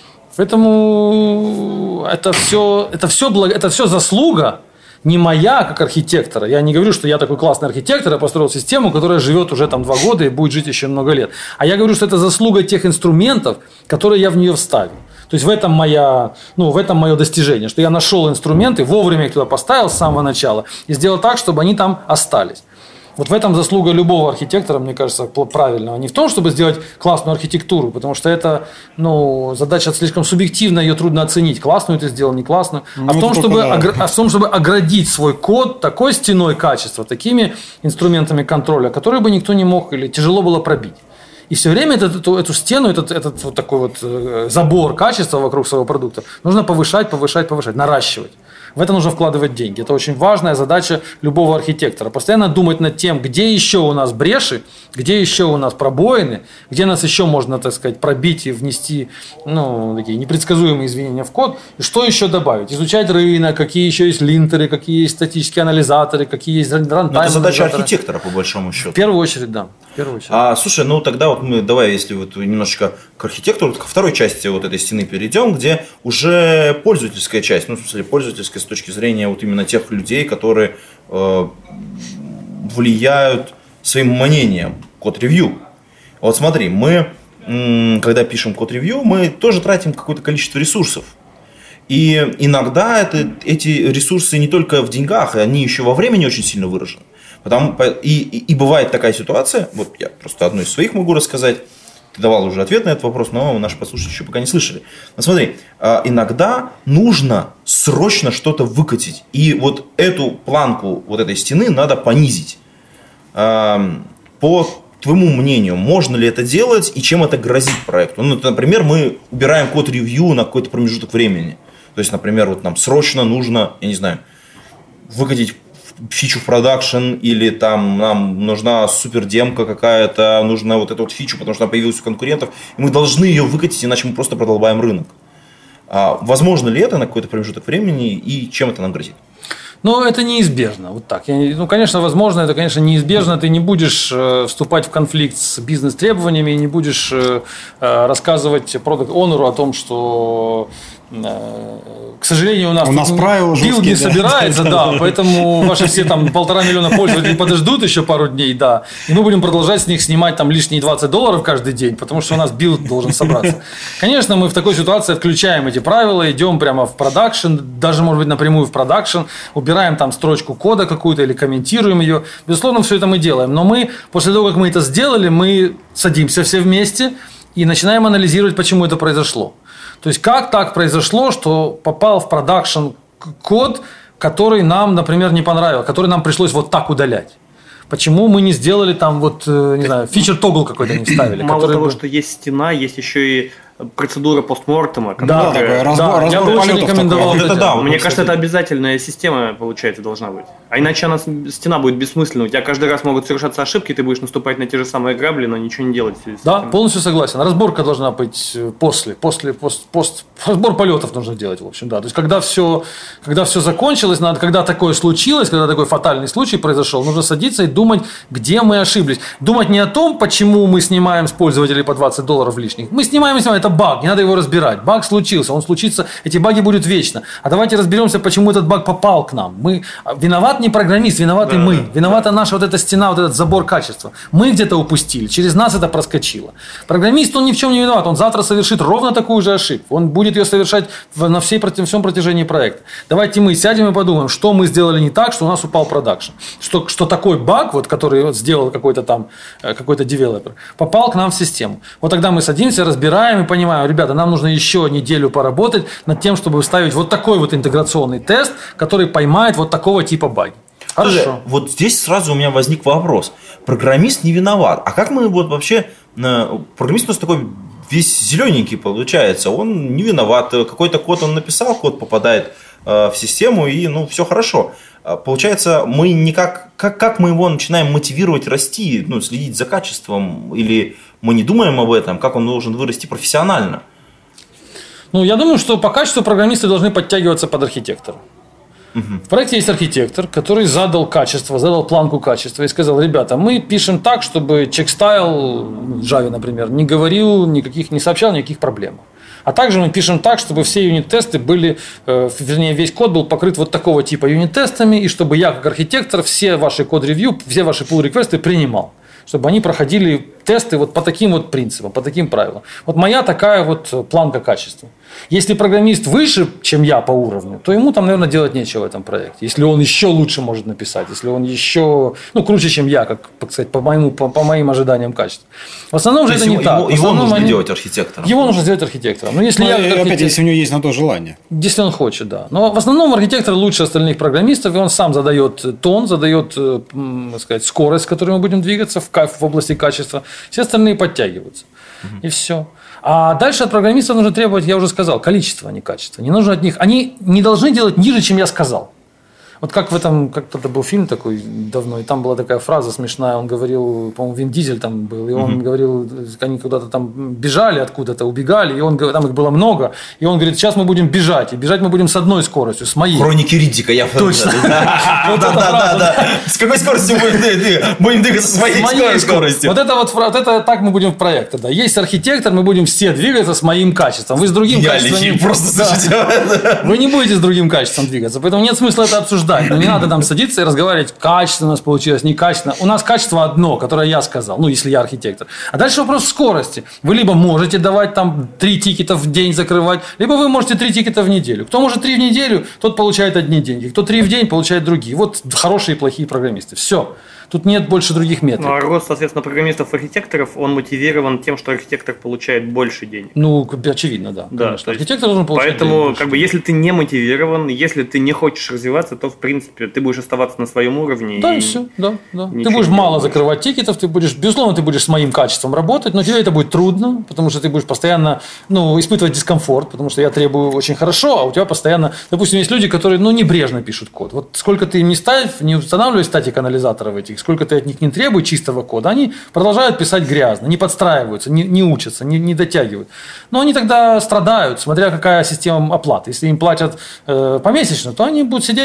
Поэтому это все, это все, это все заслуга не моя, как архитектора. Я не говорю, что я такой классный архитектор, я построил систему, которая живет уже там два года и будет жить еще много лет. А я говорю, что это заслуга тех инструментов, которые я в нее вставил. То есть в этом, моя, ну, в этом мое достижение, что я нашел инструменты, вовремя их туда поставил с самого начала и сделал так, чтобы они там остались. Вот в этом заслуга любого архитектора, мне кажется, правильного. Не в том, чтобы сделать классную архитектуру, потому что это ну, задача слишком субъективная, ее трудно оценить. Классную ты сделал, не классную. Ну, а, в том, чтобы, да. огр... а в том, чтобы оградить свой код такой стеной качества, такими инструментами контроля, которые бы никто не мог или тяжело было пробить. И все время этот, эту, эту стену, этот, этот вот такой вот забор качества вокруг своего продукта нужно повышать, повышать, повышать, наращивать. В это нужно вкладывать деньги. Это очень важная задача любого архитектора. Постоянно думать над тем, где еще у нас бреши, где еще у нас пробоины, где нас еще можно, так сказать, пробить и внести ну, такие непредсказуемые изменения в код, и что еще добавить. Изучать рынок, какие еще есть линтеры, какие есть статические анализаторы, какие есть рантаймы. Это задача архитектора, по большому счету. В первую очередь, да. В первую очередь. А, слушай, ну тогда вот мы, давай, если вот немножечко к архитектору, ко второй части вот этой стены перейдем, где уже пользовательская часть, ну, в смысле, пользовательская с точки зрения вот именно тех людей, которые э, влияют своим мнением код-ревью. Вот смотри, мы, м, когда пишем код-ревью, мы тоже тратим какое-то количество ресурсов. И иногда это, эти ресурсы не только в деньгах, они еще во времени очень сильно выражены. Потому, и, и, и бывает такая ситуация, вот я просто одну из своих могу рассказать, ты давал уже ответ на этот вопрос, но наши послушатели еще пока не слышали. Но смотри, иногда нужно срочно что-то выкатить, и вот эту планку вот этой стены надо понизить. По твоему мнению, можно ли это делать и чем это грозит проекту? Ну, например, мы убираем код-ревью на какой-то промежуток времени. То есть, например, вот нам срочно нужно, я не знаю, выкатить фичу в продакшн, или там нам нужна супердемка какая-то, нужна вот эта вот фичу, потому что она появилась у конкурентов, и мы должны ее выкатить, иначе мы просто продолбаем рынок. А возможно ли это на какой-то промежуток времени, и чем это нам грозит? Но это неизбежно. Вот так. Я, ну, конечно, возможно, это, конечно, неизбежно. Ты не будешь э, вступать в конфликт с бизнес-требованиями, не будешь э, э, рассказывать продакт-онеру о том, что, э, к сожалению, у нас, у нас правила билд не да? собирается, да, поэтому ваши все там полтора миллиона пользователей подождут еще пару дней, да, и мы будем продолжать с них снимать там лишние двадцать долларов каждый день, потому что у нас билд должен собраться. Конечно, мы в такой ситуации отключаем эти правила, идем прямо в продакшн, даже, может быть, напрямую в продакшн, убираем там строчку кода какую-то или комментируем ее. Безусловно, все это мы делаем. Но мы, после того, как мы это сделали, мы садимся все вместе и начинаем анализировать, почему это произошло. То есть, как так произошло, что попал в продакшн код, который нам, например, не понравился, который нам пришлось вот так удалять. Почему мы не сделали там вот, не знаю, фичер тогл какой-то не вставили? Мало того, бы... что есть стена, есть еще и процедура постмортема. Да, которая... разбор, да, разбор я бы очень рекомендовал. Вот это да, Мне вот, кажется, это обязательная система, получается, должна быть. А иначе она, стена будет бессмысленной. У тебя каждый раз могут совершаться ошибки, ты будешь наступать на те же самые грабли, но ничего не делать. Да, полностью согласен. Разборка должна быть после, после, пост, пост, разбор полетов нужно делать, в общем, да. То есть, когда все, когда все закончилось, надо, когда такое случилось, когда такой фатальный случай произошел, нужно садиться и думать, где мы ошиблись. Думать не о том, почему мы снимаем с пользователей по двадцать долларов лишних. Мы снимаем и снимаем, это баг, не надо его разбирать. Баг случился, он случится, эти баги будут вечно. А давайте разберемся, почему этот баг попал к нам. Мы, виноват не программист, виноваты да, мы. Да, виновата да. наша вот эта стена, вот этот забор качества. Мы где-то упустили, через нас это проскочило. Программист, он ни в чем не виноват, он завтра совершит ровно такую же ошибку. Он будет ее совершать на всей, всем протяжении проекта. Давайте мы сядем и подумаем, что мы сделали не так, что у нас упал продакшн. Что, что такой баг, вот, который вот сделал какой-то там какой-то девелопер, попал к нам в систему. Вот тогда мы садимся, разбираем и понимаем, ребята, нам нужно еще неделю поработать над тем, чтобы вставить вот такой вот интеграционный тест, который поймает вот такого типа баги. Хорошо. Слушай, вот здесь сразу у меня возник вопрос. Программист не виноват. А как мы вот вообще... Программист у нас такой весь зелененький получается. Он не виноват. Какой-то код он написал, код попадает в систему, и ну все хорошо. Получается, мы никак... Как, как мы его начинаем мотивировать расти, ну, следить за качеством? Или мы не думаем об этом? Как он должен вырасти профессионально? Ну, я думаю, что по качеству программисты должны подтягиваться под архитектора. Угу. В проекте есть архитектор, который задал качество, задал планку качества и сказал, ребята, мы пишем так, чтобы чекстайл в Java, например, не говорил никаких, не сообщал никаких проблем. А также мы пишем так, чтобы все юнит-тесты были, э, вернее, весь код был покрыт вот такого типа юнит-тестами, и чтобы я, как архитектор, все ваши код-ревью, все ваши pull-реквесты принимал. Чтобы они проходили тесты вот по таким вот принципам, по таким правилам. Вот моя такая вот планка качества. Если программист выше, чем я по уровню, то ему там, наверное, делать нечего в этом проекте. Если он еще лучше может написать, если он еще, ну, круче, чем я, как, так сказать, по, моему, по, по моим ожиданиям качества. В основном то же это его, не так. Его, его нужно они... делать архитектором. Его нужно сделать архитектором. Но если ну, я, опять, архитектор... если у него есть на то желание. Если он хочет, да. Но в основном архитектор лучше остальных программистов, и он сам задает тон, задает, так сказать, скорость, с которой мы будем двигаться в, в области качества. Все остальные подтягиваются. Угу. И все. А дальше от программистов нужно требовать, я уже сказал, количество, а не качество. Не нужно от них. Они не должны делать ниже, чем я сказал. Вот как в этом, как-то был фильм такой давно, и там была такая фраза смешная, он говорил, по-моему, Вин Дизель там был, и он mm-hmm. говорил, они куда-то там бежали откуда-то, убегали, и он, там их было много, и он говорит, сейчас мы будем бежать, и бежать мы будем с одной скоростью, с моей. Хроники Риддика, я точно. Да-да-да. С какой скоростью будем двигаться? С моей скоростью. Вот это вот, это так мы будем в проект тогда. Есть архитектор, мы будем все двигаться с моим качеством. Вы с другим качеством. Просто вы не будете с другим качеством двигаться, поэтому нет смысла это обсуждать. Но не надо там садиться и разговаривать, качественно у нас получилось, некачественно. У нас качество одно, которое я сказал, ну, если я архитектор. А дальше вопрос скорости. Вы либо можете давать там три тикета в день закрывать, либо вы можете три тикета в неделю. Кто может три в неделю, тот получает одни деньги. Кто три в день, получает другие. Вот хорошие и плохие программисты. Все. Тут нет больше других метрик. Ну, а рост, соответственно, программистов-архитекторов, он мотивирован тем, что архитектор получает больше денег. Ну, очевидно, да. Да, конечно. Архитектор должен получать поэтому, денег, как бы, если ты не мотивирован, если ты не хочешь развиваться, то, в принципе, ты будешь оставаться на своем уровне. Да, и все, да, да. Ты будешь мало больше. закрывать тикетов, ты будешь, безусловно, ты будешь с моим качеством работать, но тебе это будет трудно, потому что ты будешь постоянно, ну, испытывать дискомфорт, потому что я требую очень хорошо, а у тебя постоянно, допустим, есть люди, которые, ну, небрежно пишут код. Вот сколько ты им не ставь, не устанавливай статик-анализаторов этих, сколько ты от них не требуй чистого кода, они продолжают писать грязно, не подстраиваются, не, не учатся, не, не дотягивают. Но они тогда страдают, смотря какая система оплаты. Если им платят э, помесячно, то они будут сидеть, просто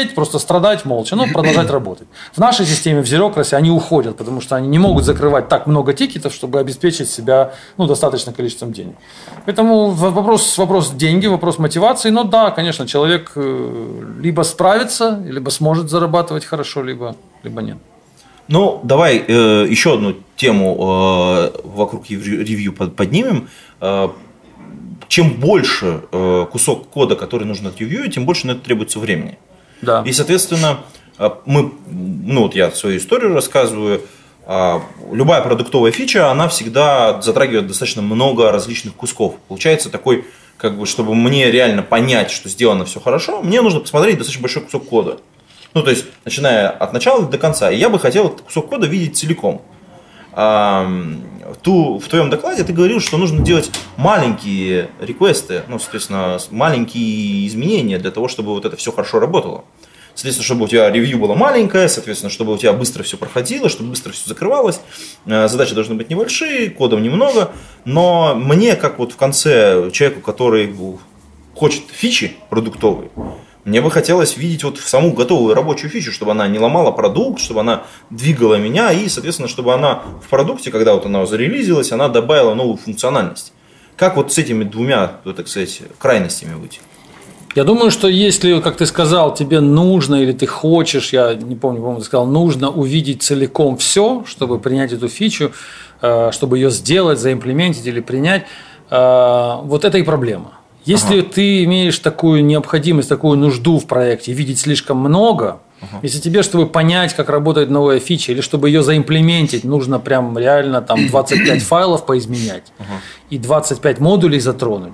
страдать молча, но продолжать работать. В нашей системе, в Xerox, они уходят, потому что они не могут закрывать так много тикетов, чтобы обеспечить себя ну, достаточным количеством денег. Поэтому вопрос, вопрос деньги, вопрос мотивации. Но да, конечно, человек либо справится, либо сможет зарабатывать хорошо, либо, либо нет. Ну, давай э, еще одну тему э, вокруг ревью поднимем. Э, чем больше э, кусок кода, который нужно отревьюить, тем больше на это требуется времени. Да. И, соответственно, мы, ну вот я свою историю рассказываю. Э, любая продуктовая фича, она всегда затрагивает достаточно много различных кусков. Получается такой, как бы, чтобы мне реально понять, что сделано все хорошо, мне нужно посмотреть достаточно большой кусок кода. Ну, то есть, начиная от начала до конца. И я бы хотел этот кусок кода видеть целиком. А, ту, в твоем докладе ты говорил, что нужно делать маленькие реквесты, ну, соответственно, маленькие изменения для того, чтобы вот это все хорошо работало. Соответственно, чтобы у тебя ревью было маленькое, соответственно, чтобы у тебя быстро все проходило, чтобы быстро все закрывалось. Задачи должны быть небольшие, кодом немного. Но мне, как вот в конце человеку, который хочет фичи продуктовые, мне бы хотелось видеть вот саму готовую рабочую фичу, чтобы она не ломала продукт, чтобы она двигала меня и, соответственно, чтобы она в продукте, когда вот она зарелизилась, она добавила новую функциональность. Как вот с этими двумя, так сказать, крайностями быть? Я думаю, что если, как ты сказал, тебе нужно или ты хочешь, я не помню, по-моему, ты сказал, нужно увидеть целиком все, чтобы принять эту фичу, чтобы ее сделать, заимплементить или принять, вот это и проблема. Если ага. ты имеешь такую необходимость, такую нужду в проекте, видеть слишком много, ага. если тебе, чтобы понять, как работает новая фича, или чтобы ее заимплементить, нужно прям реально там двадцать пять файлов поизменять ага. и двадцать пять модулей затронуть,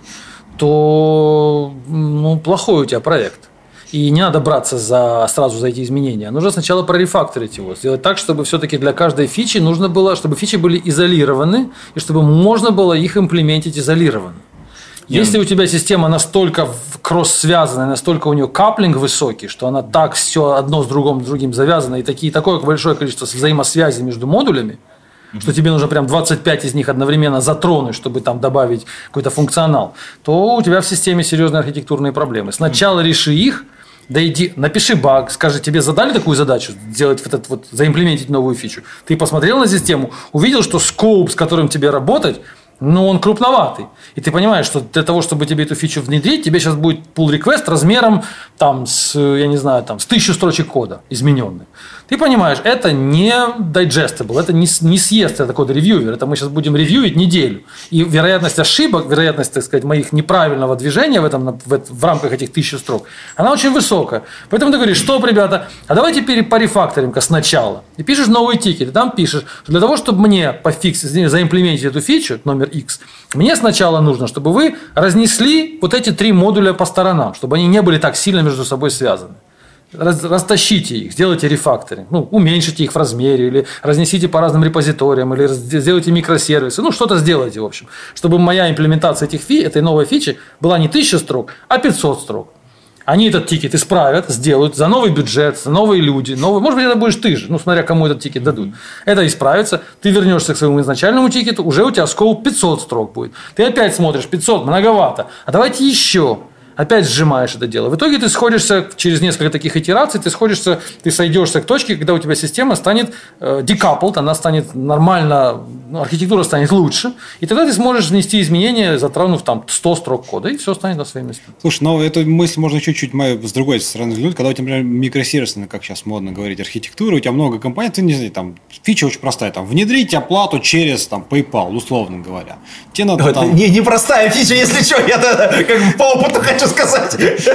то ну, плохой у тебя проект. И не надо браться за, сразу за эти изменения. Нужно сначала прорефакторить его, сделать так, чтобы все-таки для каждой фичи нужно было, чтобы фичи были изолированы, и чтобы можно было их имплементить изолированно. Если у тебя система настолько кросс-связанная, настолько у нее каплинг высокий, что она так все одно с другим, с другим завязано, и такие, такое большое количество взаимосвязи между модулями, mm-hmm. что тебе нужно прям двадцать пять из них одновременно затронуть, чтобы там добавить какой-то функционал, то у тебя в системе серьезные архитектурные проблемы. Сначала mm-hmm. реши их, да иди, напиши баг, скажи, тебе задали такую задачу, сделать вот этот вот, заимплементить новую фичу. Ты посмотрел на систему, увидел, что скоуп, с которым тебе работать, ну, он крупноватый. И ты понимаешь, что для того, чтобы тебе эту фичу внедрить, тебе сейчас будет pull request размером там, с, я не знаю, там, с тысячу строчек кода измененных. Ты понимаешь, это не digestible, это не, не съест это код ревьювер. Это мы сейчас будем ревьюить неделю. И вероятность ошибок, вероятность, так сказать, моих неправильного движения в, этом, в, в рамках этих тысячи строк, она очень высокая. Поэтому ты говоришь, стоп, ребята, а давайте порефакторим-ка сначала. И пишешь новый тикет, и там пишешь, что для того, чтобы мне пофиксить, заимплементить эту фичу, номер X, мне сначала нужно, чтобы вы разнесли вот эти три модуля по сторонам, чтобы они не были так сильно между собой связаны. Раз, растащите их, сделайте рефакторинг, ну, уменьшите их в размере, или разнесите по разным репозиториям, или сделайте микросервисы, ну, что-то сделайте, в общем, чтобы моя имплементация этих фи, этой новой фичи была не тысяча строк, а пятьсот строк. Они этот тикет исправят, сделают за новый бюджет, за новые люди, новые, может быть, это будешь ты же, ну, смотря кому этот тикет дадут. Это исправится, ты вернешься к своему изначальному тикету, уже у тебя скоуп пятьсот строк будет. Ты опять смотришь, пятьсот, многовато, а давайте еще. Опять сжимаешь это дело. В итоге ты сходишься через несколько таких итераций, ты сходишься, ты сойдешься к точке, когда у тебя система станет э, decoupled, она станет нормально, архитектура станет лучше, и тогда ты сможешь внести изменения, затронув там сто строк кода, и все станет на свои места. Слушай, ну эту мысль можно чуть-чуть с другой стороны взглянуть, когда у тебя, например, микросервисная, как сейчас модно говорить, архитектура, у тебя много компонентов, ты не знаешь, там фича очень простая, там внедрить оплату через там PayPal, условно говоря. Тебе надо, там... не, не простая фича, если что, я как бы по опыту хочу сказать.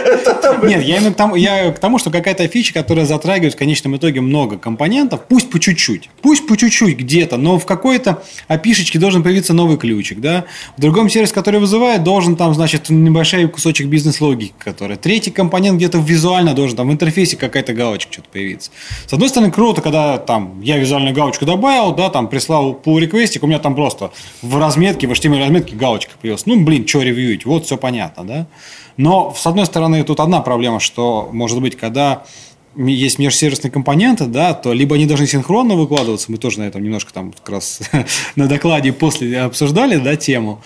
Нет, я именно к тому, я к тому, что какая-то фича, которая затрагивает в конечном итоге много компонентов, пусть по чуть-чуть, пусть по чуть-чуть где-то, но в какой-то опишечке должен появиться новый ключик, да. В другом сервисе, который вызывает, должен там, значит, небольшой кусочек бизнес-логики, который. Третий компонент где-то визуально должен, там в интерфейсе какая-то галочка что-то появиться. С одной стороны, круто, когда там я визуальную галочку добавил, да, там прислал pull request, у меня там просто в разметке, в эйч ти эм эль-разметке галочка появилась. Ну, блин, что ревьюить, вот все понятно, да. Но, с одной стороны, тут одна проблема, что, может быть, когда есть межсервисные компоненты, да, то либо они должны синхронно выкладываться, мы тоже на этом немножко там как раз на докладе после обсуждали, да, тему.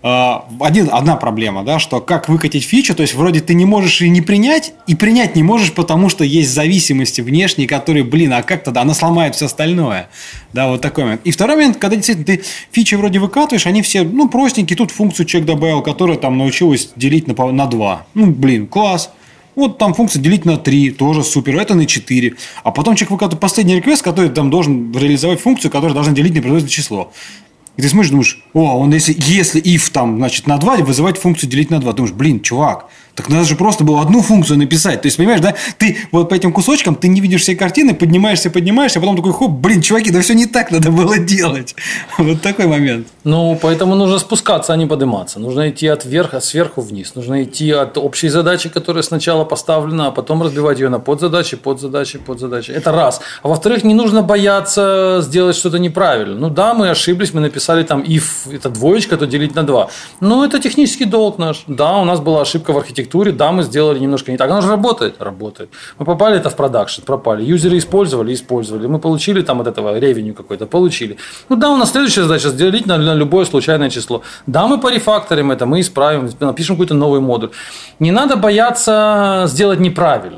Один, одна проблема, да, что как выкатить фичу, то есть вроде ты не можешь и не принять, и принять не можешь, потому что есть зависимости внешние, которые, блин, а как тогда? Она сломает все остальное. Да, вот такой момент. И второй момент, когда действительно ты фичи вроде выкатываешь, они все, ну, простенькие, тут функцию человек добавил, которая там научилась делить на, на два. Ну, блин, класс. Вот там функция делить на три, тоже супер, это на четыре. А потом человек выкатывает последний реквест, который там должен реализовать функцию, которая должна делить непроизвольное число. И ты смотришь, думаешь, о, он если, если if там, значит, на два, вызывать функцию делить на два. Думаешь, блин, чувак, так надо же просто было одну функцию написать. То есть, понимаешь, да, ты вот по этим кусочкам, ты не видишь все картины, поднимаешься, поднимаешься, а потом такой, хоп, блин, чуваки, да все не так надо было делать. Вот такой момент. Ну, поэтому нужно спускаться, а не подниматься. Нужно идти от верха, сверху вниз. Нужно идти от общей задачи, которая сначала поставлена, а потом разбивать ее на подзадачи, подзадачи, подзадачи. Это раз. А во-вторых, не нужно бояться сделать что-то неправильно. Ну да, мы ошиблись, мы написали там if, это двоечка, то делить на два. Ну, это технический долг наш. Да, у нас была ошибка в архитектуре. Да, мы сделали немножко не так. Она же работает? Работает. Мы попали это в продакшн, пропали. Юзеры использовали, использовали. Мы получили там от этого ревеню какой-то, получили. Ну да, у нас следующая задача сделать на, на любое случайное число. Да, мы порефакторим это, мы исправим, напишем какой-то новый модуль. Не надо бояться сделать неправильно.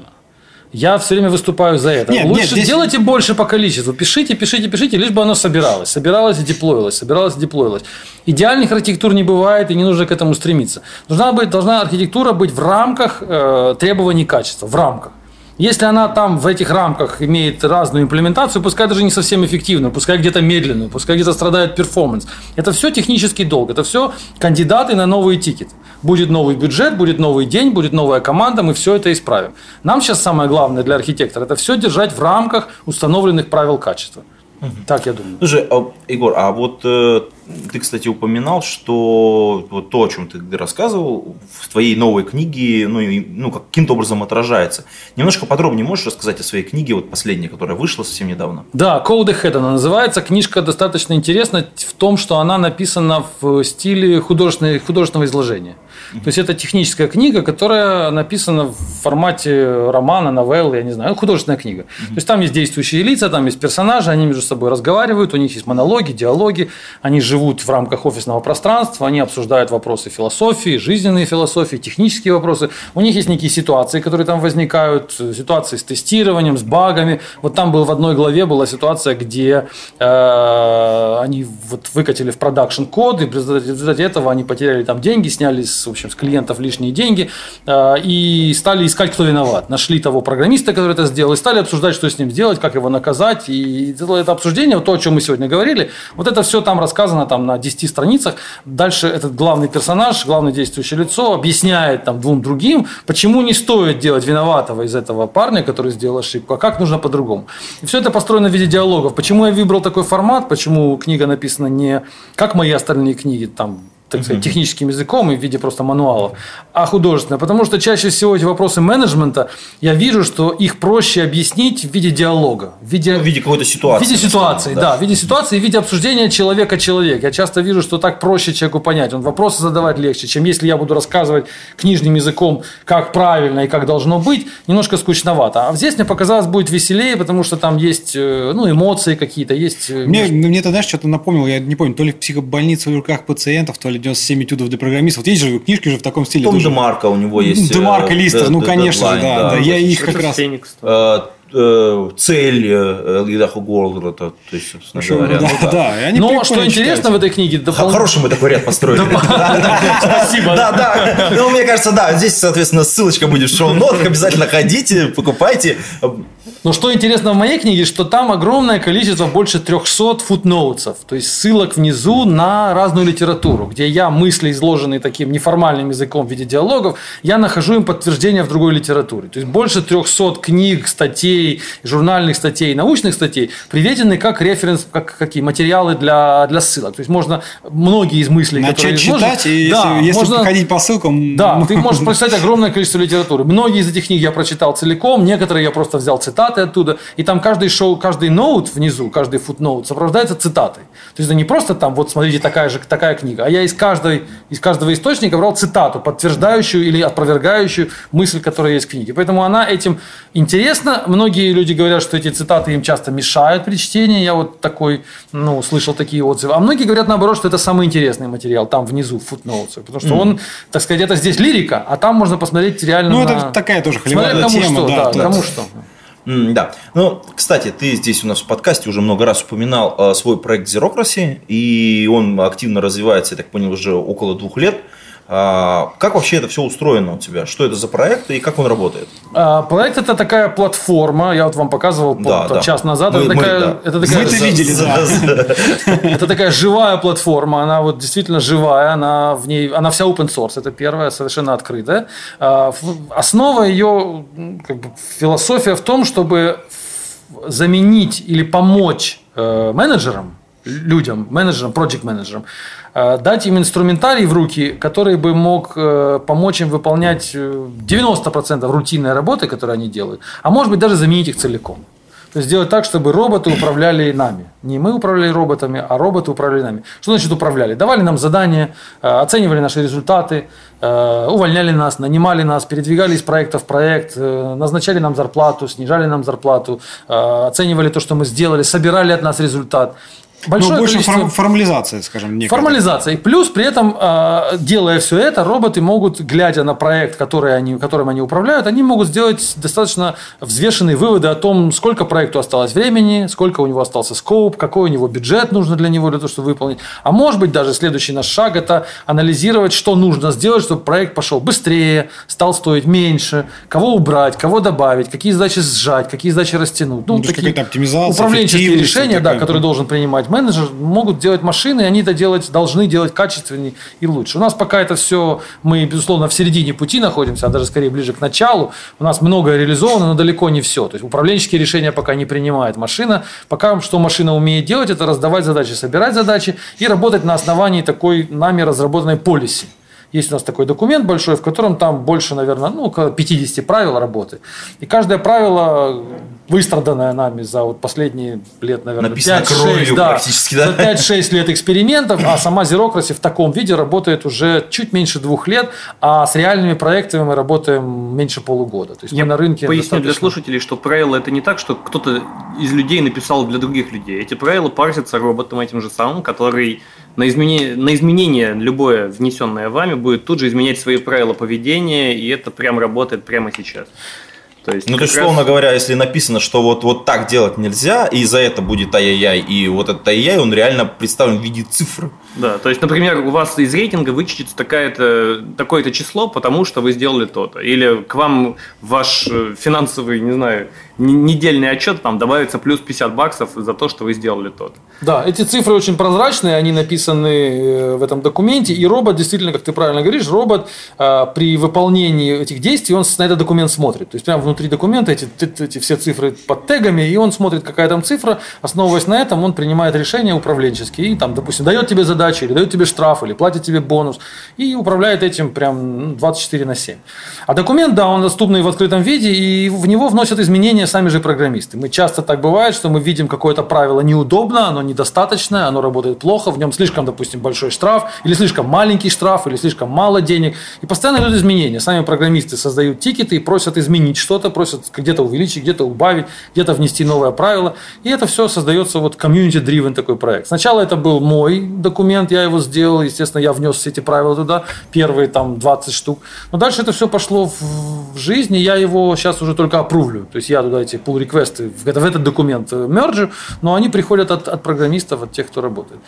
Я все время выступаю за это. Нет, Лучше нет, здесь... делайте больше по количеству. Пишите, пишите, пишите, лишь бы оно собиралось. Собиралось и деплоилось, собиралось и деплоилось. Идеальных архитектур не бывает, и не нужно к этому стремиться. Должна, быть, должна архитектура быть в рамках э, требований качества. В рамках. Если она там в этих рамках имеет разную имплементацию, пускай даже не совсем эффективную, пускай где-то медленную, пускай где-то страдает перформанс. Это все технический долг, это все кандидаты на новые тикеты. Будет новый бюджет, будет новый день, будет новая команда, мы все это исправим. Нам сейчас самое главное для архитектора – это все держать в рамках установленных правил качества. Угу. Так я думаю. Слушай, Егор, а вот э, ты, кстати, упоминал, что вот то, о чем ты рассказывал, в твоей новой книге, ну, и, ну, каким-то образом отражается. Немножко подробнее можешь рассказать о своей книге, вот последней, которая вышла совсем недавно? Да, Code Ahead она называется. Книжка достаточно интересна в том, что она написана в стиле художественного, художественного изложения. Mm-hmm. То есть это техническая книга, которая написана в формате романа, новеллы, я не знаю, художественная книга. Mm-hmm. То есть там есть действующие лица, там есть персонажи, они между собой разговаривают, у них есть монологи, диалоги, они живут в рамках офисного пространства, они обсуждают вопросы философии, жизненные философии, технические вопросы. У них есть некие ситуации, которые там возникают, ситуации с тестированием, с багами. Вот там был в одной главе была ситуация, где э, они вот выкатили в продакшн код, и в результате этого они потеряли там деньги, сняли с, в общем, с клиентов лишние деньги э, и стали искать, кто виноват. Нашли того программиста, который это сделал, и стали обсуждать, что с ним сделать, как его наказать. И это обсуждение, вот то, о чем мы сегодня говорили, вот это все там рассказано там, на десяти страницах. Дальше этот главный персонаж, главное действующее лицо объясняет там, двум другим, почему не стоит делать виноватого из этого парня, который сделал ошибку, а как нужно по-другому. И все это построено в виде диалогов. Почему я выбрал такой формат, почему книга написана не как мои остальные книги, там, так сказать, техническим языком и в виде просто мануалов, а художественно. Потому что чаще всего эти вопросы менеджмента, я вижу, что их проще объяснить в виде диалога. В виде, в виде какой-то ситуации. В виде ситуации, да. да. В виде ситуации, в виде обсуждения человека-человек. Я часто вижу, что так проще человеку понять. Он вопросы задавать легче, чем если я буду рассказывать книжным языком, как правильно и как должно быть. Немножко скучновато. А здесь мне показалось, будет веселее, потому что там есть ну, эмоции какие-то. Есть... Мне, мне тогда что-то напомнил, я не помню, то ли психобольница в руках пациентов, то ли девяносто семь этюдов для программистов. Вот есть же книжки же в таком стиле. Том Демарко у него есть. Демарко, Листер, ну, конечно же, да. да. Я их как раз... Цель Эльдаху Голдера, то есть, собственно говоря. Да, ну, да. Но что интересно в этой книге... Хороший мы такой ряд построили. Спасибо. Да, да. Ну, мне кажется, да, здесь, соответственно, ссылочка будет в шоу-нотах. Обязательно ходите, покупайте. Но что интересно в моей книге, что там огромное количество, больше трехсот футноутсов, то есть ссылок внизу на разную литературу, где я мысли, изложенные таким неформальным языком в виде диалогов, я нахожу им подтверждение в другой литературе. То есть больше трехсот книг, статей, журнальных статей, научных статей приведены как референс, как какие материалы для, для ссылок. То есть можно многие из мыслей, начать которые читать, изложены, и да, если, если можно, проходить по ссылкам... Да, ты можешь прочитать огромное количество литературы. Многие из этих книг я прочитал целиком, некоторые я просто взял цитаты цитаты оттуда, и там каждый шоу, каждый ноут внизу, каждый футноут сопровождается цитатой. То есть это не просто там, вот смотрите, такая же такая книга, а я из, каждой, из каждого источника брал цитату, подтверждающую или опровергающую мысль, которая есть в книге. Поэтому она этим интересна. Многие люди говорят, что эти цитаты им часто мешают при чтении. Я вот такой, ну, слышал такие отзывы. А многие говорят, наоборот, что это самый интересный материал, там внизу, в футноутах. Потому что mm. он, так сказать, это здесь лирика, а там можно посмотреть реально ну, на... это такая тоже холиварная кому тема. Что, да, да, да. кому что. Mm, да. Ну, кстати, ты здесь у нас в подкасте уже много раз упоминал э, свой проект Xerocracy, и он активно развивается, я так понял, уже около двух лет. А, как вообще это все устроено у тебя? Что это за проект и как он работает? А, проект – это такая платформа, я вот вам показывал да, да. час назад. Мы, это, мы, такая, да. это такая, Вы-то видели, да. Это такая живая платформа, она вот действительно живая, она в ней, она вся open source, это первая, совершенно открытая. Основа ее, как бы, философия в том, чтобы заменить или помочь менеджерам, людям, менеджерам, проект-менеджерам, дать им инструментарий в руки, который бы мог помочь им выполнять девяносто процентов рутинной работы, которую они делают, а может быть даже заменить их целиком. То есть сделать так, чтобы роботы управляли нами. Не мы управляли роботами, а роботы управляли нами. Что значит управляли? Давали нам задания, оценивали наши результаты, увольняли нас, нанимали нас, передвигали из проекта в проект, назначали нам зарплату, снижали нам зарплату, оценивали то, что мы сделали, собирали от нас результат. Большое ну, больше количество... формализация, скажем. Некогда. Формализация. И плюс, при этом, делая все это, роботы могут, глядя на проект, который они, которым они управляют, они могут сделать достаточно взвешенные выводы о том, сколько проекту осталось времени, сколько у него остался скоуп, какой у него бюджет нужно для него, для того, чтобы выполнить. А может быть, даже следующий наш шаг – это анализировать, что нужно сделать, чтобы проект пошел быстрее, стал стоить меньше, кого убрать, кого добавить, какие задачи сжать, какие задачи растянуть. Ну, ну, такие оптимизация, управленческие решения, такая, да, которые должен принимать менеджер, могут делать машины, и они это делать, должны делать качественнее и лучше. У нас пока это все, мы, безусловно, в середине пути находимся, а даже скорее ближе к началу. У нас многое реализовано, но далеко не все. То есть управленческие решения пока не принимает машина. Пока что машина умеет делать, это раздавать задачи, собирать задачи и работать на основании такой нами разработанной полиси. Есть у нас такой документ большой, в котором там больше, наверное, ну, около пятьдесят правил работы. И каждое правило, выстраданное нами за вот последние лет, наверное, пять-шесть, да, практически, да? За пять-шесть лет экспериментов, а сама Xerocracy в таком виде работает уже чуть меньше двух лет, а с реальными проектами мы работаем меньше полугода. То есть я мы на рынке поясню достаточно... для слушателей, что правила это не так, что кто-то из людей написал для других людей. Эти правила парсятся роботом этим же самым, который на изменение, на изменение любое внесенное вами будет тут же изменять свои правила поведения, и это прям работает прямо сейчас. То есть, ну, то есть, раз... условно говоря, если написано, что вот, вот так делать нельзя, и за это будет ай-яй-яй, и вот этот ай-яй, он реально представлен в виде цифр. Да, то есть, например, у вас из рейтинга вычтется такое-то, такое-то число, потому что вы сделали то-то. Или к вам ваш финансовый, не знаю, недельный отчет, там добавится плюс пятьдесят баксов за то, что вы сделали то-то. Да, эти цифры очень прозрачные, они написаны в этом документе, и робот, действительно, как ты правильно говоришь, робот при выполнении этих действий, он на этот документ смотрит. То есть, прямо внутри документа эти, эти все цифры под тегами, и он смотрит, какая там цифра, основываясь на этом, он принимает решения управленческие, и там, допустим, дает тебе задачи, или дает тебе штраф, или платит тебе бонус, и управляет этим прям двадцать четыре на семь. А документ, да, он доступный в открытом виде, и в него вносят изменения сами же программисты. Мы часто так бывает, что мы видим какое-то правило неудобно, оно недостаточное, оно работает плохо, в нем слишком, допустим, большой штраф, или слишком маленький штраф, или слишком мало денег, и постоянно идут изменения. Сами программисты создают тикеты и просят изменить что-то, просят где-то увеличить, где-то убавить, где-то внести новое правило. И это все создается вот community-driven такой проект. Сначала это был мой документ, я его сделал, естественно, я внес все эти правила туда, первые там двадцать штук. Но дальше это все пошло в жизнь, и я его сейчас уже только апрувлю. То есть я туда эти pull-реквесты в этот документ мержу, но они приходят от, от программистов, от тех, кто работает.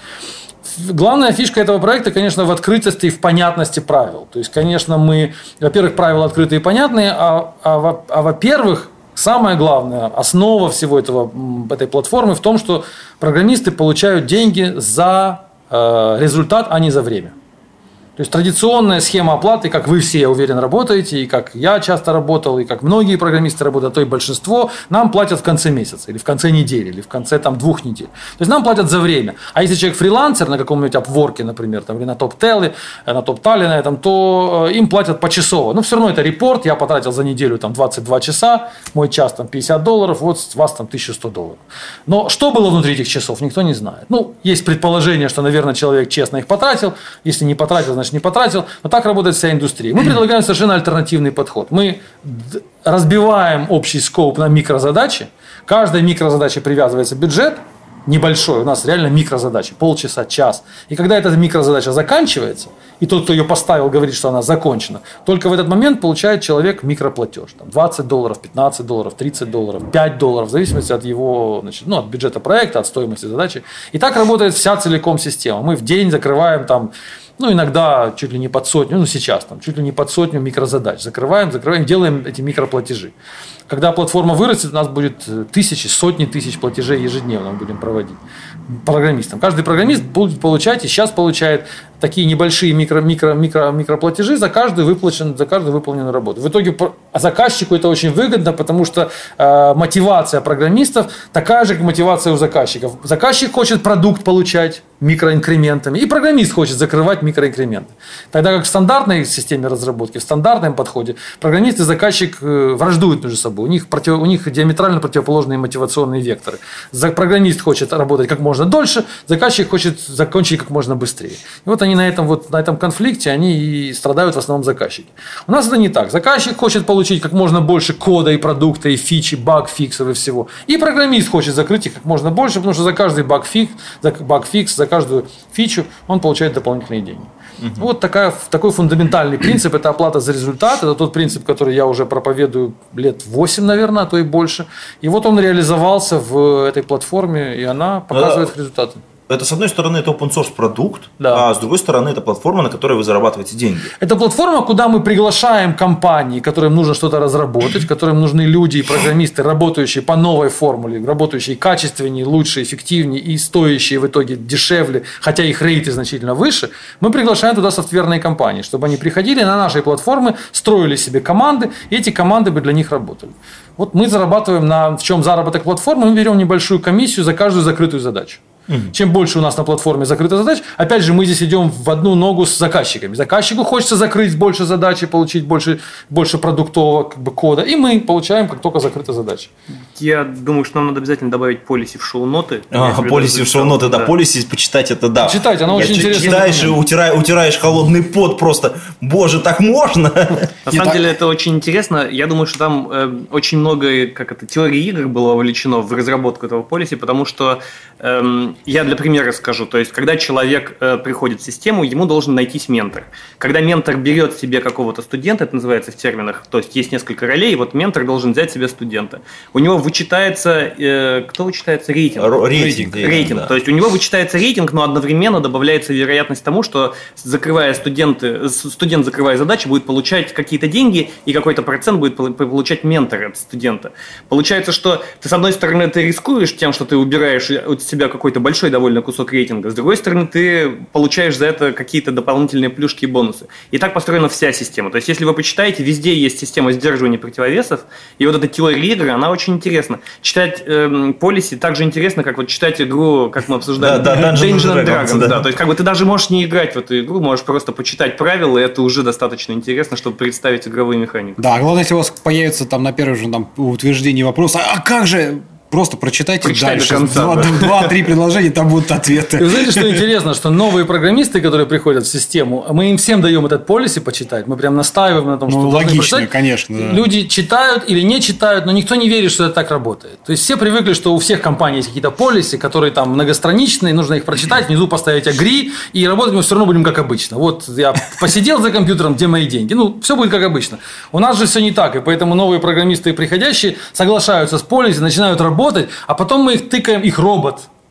Главная фишка этого проекта, конечно, в открытости и в понятности правил. То есть, конечно, мы, во-первых, правила открытые и понятные, а, а, а во-первых, самое главное, основа всего этого, этой платформы в том, что программисты получают деньги за э, результат, а не за время. То есть традиционная схема оплаты, как вы все, я уверен, работаете, и как я часто работал, и как многие программисты работают, а то и большинство, нам платят в конце месяца, или в конце недели, или в конце там, двух недель. То есть нам платят за время. А если человек фрилансер на каком-нибудь Upwork, например, там, или на TopTal, на TopTal, на этом, то им платят почасово. Но все равно это репорт, я потратил за неделю там, двадцать два часа, мой час там, пятьдесят долларов, вот с вас там тысяча сто долларов. Но что было внутри этих часов, никто не знает. Ну, есть предположение, что, наверное, человек честно их потратил. Если не потратил, значит не потратил. Но так работает вся индустрия. Мы предлагаем совершенно альтернативный подход. Мы разбиваем общий скоп на микрозадачи. Каждой микрозадаче привязывается бюджет небольшой. У нас реально микрозадача. Полчаса, час. И когда эта микрозадача заканчивается, и тот, кто ее поставил, говорит, что она закончена, только в этот момент получает человек микроплатеж. Там двадцать долларов, пятнадцать долларов, тридцать долларов, пять долларов, в зависимости от его, значит, ну, от бюджета проекта, от стоимости задачи. И так работает вся целиком система. Мы в день закрываем там, ну, иногда чуть ли не под сотню, ну, сейчас там, чуть ли не под сотню микрозадач. Закрываем, закрываем, делаем эти микроплатежи. Когда платформа вырастет, у нас будет тысячи, сотни тысяч платежей ежедневно мы будем проводить программистам. Каждый программист будет получать, и сейчас получает такие небольшие микро, микро, микро, микроплатежи за каждую, выплачен, за каждую выполненную работу. В итоге заказчику это очень выгодно, потому что э, мотивация программистов такая же, как мотивация у заказчиков. Заказчик хочет продукт получать микроинкрементами, и программист хочет закрывать микроинкременты. Тогда как в стандартной системе разработки, в стандартном подходе, программист и заказчик э, враждуют между собой. У них, против, у них диаметрально противоположные мотивационные векторы. Программист хочет работать как можно дольше, заказчик хочет закончить как можно быстрее. И вот они на этом, вот, на этом конфликте они и страдают в основном заказчики. У нас это не так. Заказчик хочет получить как можно больше кода и продукта, и фичи, баг-фиксов и всего. И программист хочет закрыть их как можно больше, потому что за каждый баг-фикс, за, баг-фикс, за каждую фичу он получает дополнительные деньги. Угу. Вот такая, такой фундаментальный принцип – это оплата за результат. Это тот принцип, который я уже проповедую лет восемь, наверное, а то и больше. И вот он реализовался в этой платформе, и она показывает да. результаты. Это, с одной стороны, это open source продукт, да. а с другой стороны, это платформа, на которой вы зарабатываете деньги. Это платформа, куда мы приглашаем компании, которым нужно что-то разработать, которым нужны люди и программисты, работающие по новой формуле, работающие качественнее, лучше, эффективнее и стоящие в итоге дешевле, хотя их рейты значительно выше. Мы приглашаем туда софтверные компании, чтобы они приходили на наши платформы, строили себе команды, и эти команды бы для них работали. Вот мы зарабатываем на в чем заработок платформы, мы берем небольшую комиссию за каждую закрытую задачу. Угу. Чем больше у нас на платформе закрытых задач, опять же, мы здесь идем в одну ногу с заказчиками. Заказчику хочется закрыть больше задач и получить больше, больше продуктового как бы, кода, и мы получаем, как только закрытые задачи. Я думаю, что нам надо обязательно добавить полиси в шоу-ноты. А, полиси в шоу-ноты, да, да. Полиси почитать это, да. Почитайте, она очень интересная. Читаешь и утираешь, утираешь холодный пот просто. Боже, так можно? На самом деле, это очень интересно. Я думаю, что там э, очень много, как это, теории игр было вовлечено в разработку этого полиси, потому что э, я для примера скажу. То есть, когда человек э, приходит в систему, ему должен найтись ментор. Когда ментор берет себе какого-то студента, это называется в терминах, то есть, есть несколько ролей, и вот ментор должен взять себе студента. У него вычитается, э, кто вычитается? Рейтинг. Рейтинг. Рейтинг. Да. То есть, у него вычитается рейтинг, но одновременно добавляется вероятность тому, что, закрывая студенты, студент, закрывая задачи, будет получать какие-то деньги, и какой-то процент будет получать ментор от студента. Получается, что ты, с одной стороны, ты рискуешь тем, что ты убираешь от себя какой-то большой довольно кусок рейтинга, с другой стороны, ты получаешь за это какие-то дополнительные плюшки и бонусы. И так построена вся система. То есть, если вы почитаете, везде есть система сдерживания противовесов, и вот эта теория игры, она очень интересна. Читать эм, полиси так же интересно, как вот читать игру, как мы обсуждали, да, да, Dungeons and Dragons. Dragons, да. Да. То есть, как бы ты даже можешь не играть в эту игру, можешь просто почитать правила, и это уже достаточно интересно, чтобы представить игровые механики. Да, главное, если у вас появится там на первом же там, утверждении вопрос, а как же... Просто прочитайте Прочитай дальше. до конца, Два-три да. предложения, там будут ответы. И вы знаете, что интересно, что новые программисты, которые приходят в систему, мы им всем даем этот полиси почитать. Мы прям настаиваем на том, что ну, должны логично, прочитать. конечно. Да. Люди читают или не читают, но никто не верит, что это так работает. То есть все привыкли, что у всех компаний есть какие-то полиси, которые там многостраничные, нужно их прочитать, внизу поставить agree, и работать мы все равно будем как обычно. Вот я посидел за компьютером, где мои деньги? Ну, все будет как обычно. У нас же все не так, и поэтому новые программисты приходящие соглашаются с полиси, начинают работать, а потом мы их тыкаем, их робот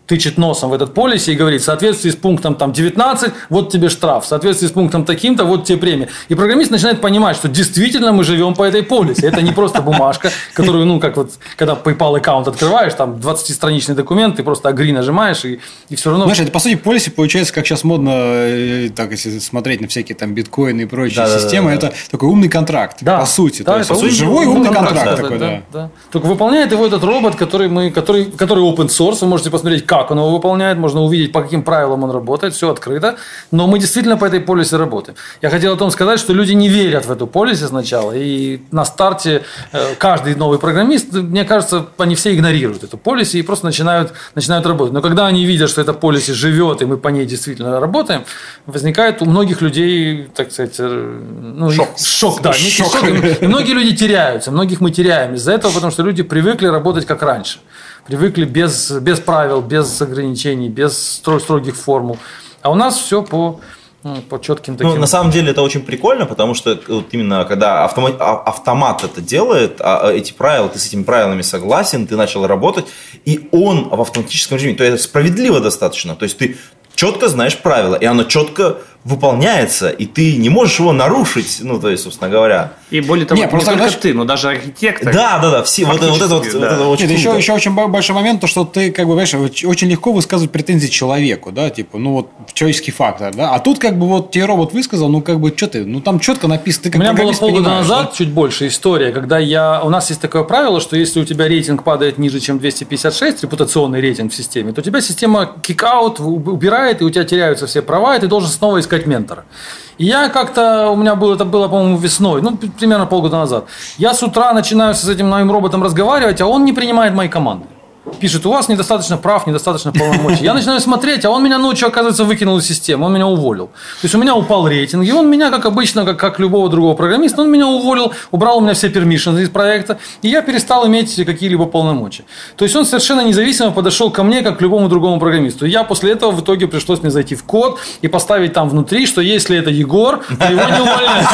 тычет носом в этот полис и говорит, в соответствии с пунктом там, девятнадцать, вот тебе штраф, в соответствии с пунктом таким-то, вот тебе премия. И программист начинает понимать, что действительно мы живем по этой полисе. Это не просто бумажка, которую, ну, как вот, когда PayPal аккаунт открываешь, там двадцатистраничный документ, ты просто agree нажимаешь, и, и все равно... Знаешь, это, по сути, полисе получается, как сейчас модно, так, если смотреть на всякие там биткоины и прочие да, системы, да, да, это такой умный контракт, да, по сути. Да, То есть, это сути, живой умный умный контракт, контракт такой, да, да. да. Только выполняет его этот робот, который, мы, который, который open source, вы можете посмотреть, как он его выполняет, можно увидеть, по каким правилам он работает, все открыто, но мы действительно по этой полисе работаем. Я хотел о том сказать, что люди не верят в эту полисе сначала, и на старте каждый новый программист, мне кажется, они все игнорируют эту полисе и просто начинают, начинают работать. Но когда они видят, что эта полисе живет, и мы по ней действительно работаем, возникает у многих людей, так сказать, ну, шок. шок, да, некий Шок. шок. И, и многие люди теряются, многих мы теряем из-за этого, потому что люди привыкли работать как раньше. Привыкли без, без правил, без ограничений, без строгих формул. А у нас все по, по четким таким... Ну, на самом деле это очень прикольно, потому что вот именно когда автомат, автомат это делает, а эти правила, ты с этими правилами согласен, ты начал работать, и он в автоматическом режиме, то есть это справедливо достаточно. То есть ты четко знаешь правила, и оно четко выполняется, и ты не можешь его нарушить, ну, то есть, собственно говоря. И более того, Не, не, просто, только знаешь, ты, но даже архитектор. Да, да, да, все, вот, вот это вот, да. вот это очень Нет, еще, круто. еще очень большой момент, то, что ты, как бы, понимаешь, очень легко высказывать претензии человеку, да, типа, ну, вот, человеческий фактор, да, а тут, как бы, вот, тебе робот высказал, ну, как бы, что ты, ну, там четко написано, ты как У меня было программист полгода понимаешь, назад, да? чуть больше, история, когда я... У нас есть такое правило, что если у тебя рейтинг падает ниже, чем двести пятьдесят шесть, репутационный рейтинг в системе, то у тебя система кик-аут убирает, и у тебя теряются все права, и ты должен снова искать ментора. И я как-то, у меня было, это было, по-моему, весной, ну, примерно полгода назад. Я с утра начинаю с этим моим роботом разговаривать, а он не принимает мои команды. Пишет, у вас недостаточно прав, недостаточно полномочий. Я начинаю смотреть, а он меня ночью, оказывается, выкинул из системы, он меня уволил. То есть у меня упал рейтинг, и он меня, как обычно, как, как любого другого программиста, он меня уволил, убрал у меня все пермишины из проекта, и я перестал иметь какие-либо полномочия. То есть он совершенно независимо подошел ко мне, как к любому другому программисту. И я после этого в итоге пришлось мне зайти в код и поставить там внутри, что если это Егор, то его не увольняют.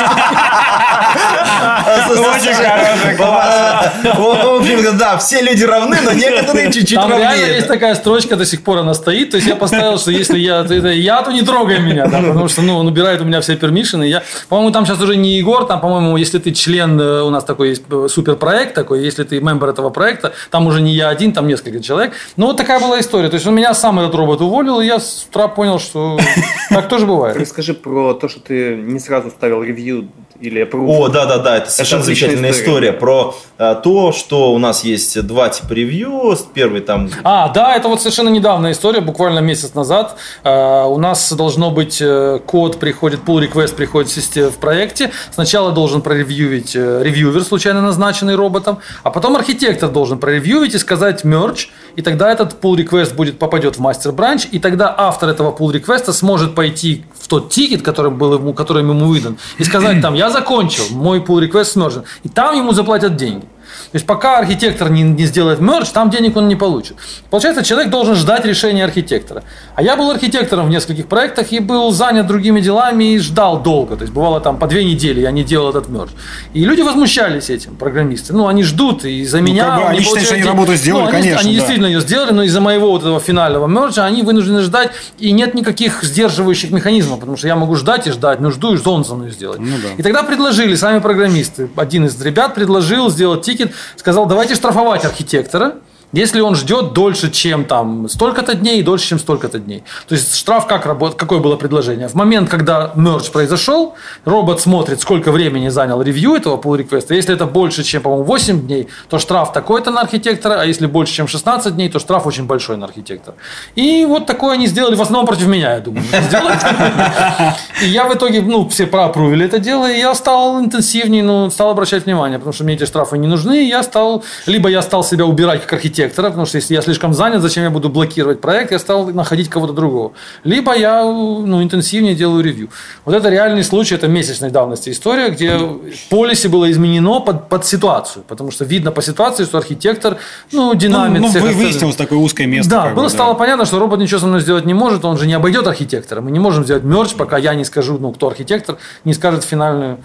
Очень хороший, классно. Да, все люди равны, но некоторые чуть-чуть Там реально равнее. есть такая строчка, до сих пор она стоит. То есть я поставил, что если я, это я, то не трогай меня, да, потому что ну, он убирает у меня все пермишины. Я, по-моему, там сейчас уже не Егор, там, по-моему, если ты член, у нас такой есть суперпроект такой, если ты мембер этого проекта, там уже не я один, там несколько человек. Ну, вот такая была история. То есть он меня сам этот робот уволил, и я с утра понял, что так тоже бывает. Расскажи про то, что ты не сразу ставил ревью или approve. О, да, да, да, это совершенно Это отличная замечательная история. история. Про а, то, что у нас есть два типа ревью. Первый там. А, да, это вот совершенно недавняя история, буквально месяц назад. Э, у нас должно быть э, код приходит, pull request приходит в, системе, в проекте. Сначала должен проревьювить э, ревьювер, случайно назначенный роботом, а потом архитектор должен проревьювить и сказать merge, и тогда этот pull request будет, попадет в мастер бранч, и тогда автор этого pull request сможет пойти в тот тикет, который был ему, который ему выдан, и сказать там, я закончил, мой pull request смержен, и там ему заплатят деньги. То есть, пока архитектор не, не сделает мердж, там денег он не получит. Получается, человек должен ждать решения архитектора. А я был архитектором в нескольких проектах и был занят другими делами и ждал долго. То есть, бывало там по две недели я не делал этот мердж. И люди возмущались этим, программисты. Ну, они ждут, и за меня... как бы они считают, что они денег. работу сделали, ну, они, конечно, Они да. действительно ее сделали, но из-за моего вот этого финального мерджа они вынуждены ждать, и нет никаких сдерживающих механизмов, потому что я могу ждать и ждать, но жду, и что он со мной сделать. Ну, да. И тогда предложили сами программисты. Один из ребят предложил сделать тикет, сказал, давайте штрафовать архитектора, если он ждет дольше, чем там столько-то дней, и дольше, чем столько-то дней. То есть штраф как работает? Какое было предложение? В момент, когда мердж произошел, робот смотрит, сколько времени занял ревью этого pull request. Если это больше, чем, по-моему, восемь дней, то штраф такой-то на архитектора, а если больше, чем шестнадцать дней, то штраф очень большой на архитектора. И вот такое они сделали, в основном против меня, я думаю. И я в итоге, ну, все проапрувили это дело, и я стал интенсивнее, ну, стал обращать внимание, потому что мне эти штрафы не нужны, и я стал, либо я стал себя убирать как архитектор, потому что если я слишком занят, зачем я буду блокировать проект, я стал находить кого-то другого. Либо я ну, интенсивнее делаю ревью. Вот это реальный случай, это месячной давности история, где полиси было изменено под, под ситуацию, потому что видно по ситуации, что архитектор, ну, динамит. Ну, ну всех вы остальных. выяснилось такое узкое место. Да, как было бы, стало да. понятно, что робот ничего со мной сделать не может, он же не обойдет архитектора. Мы не можем сделать мердж, пока я не скажу, ну, кто архитектор, не скажет финальную.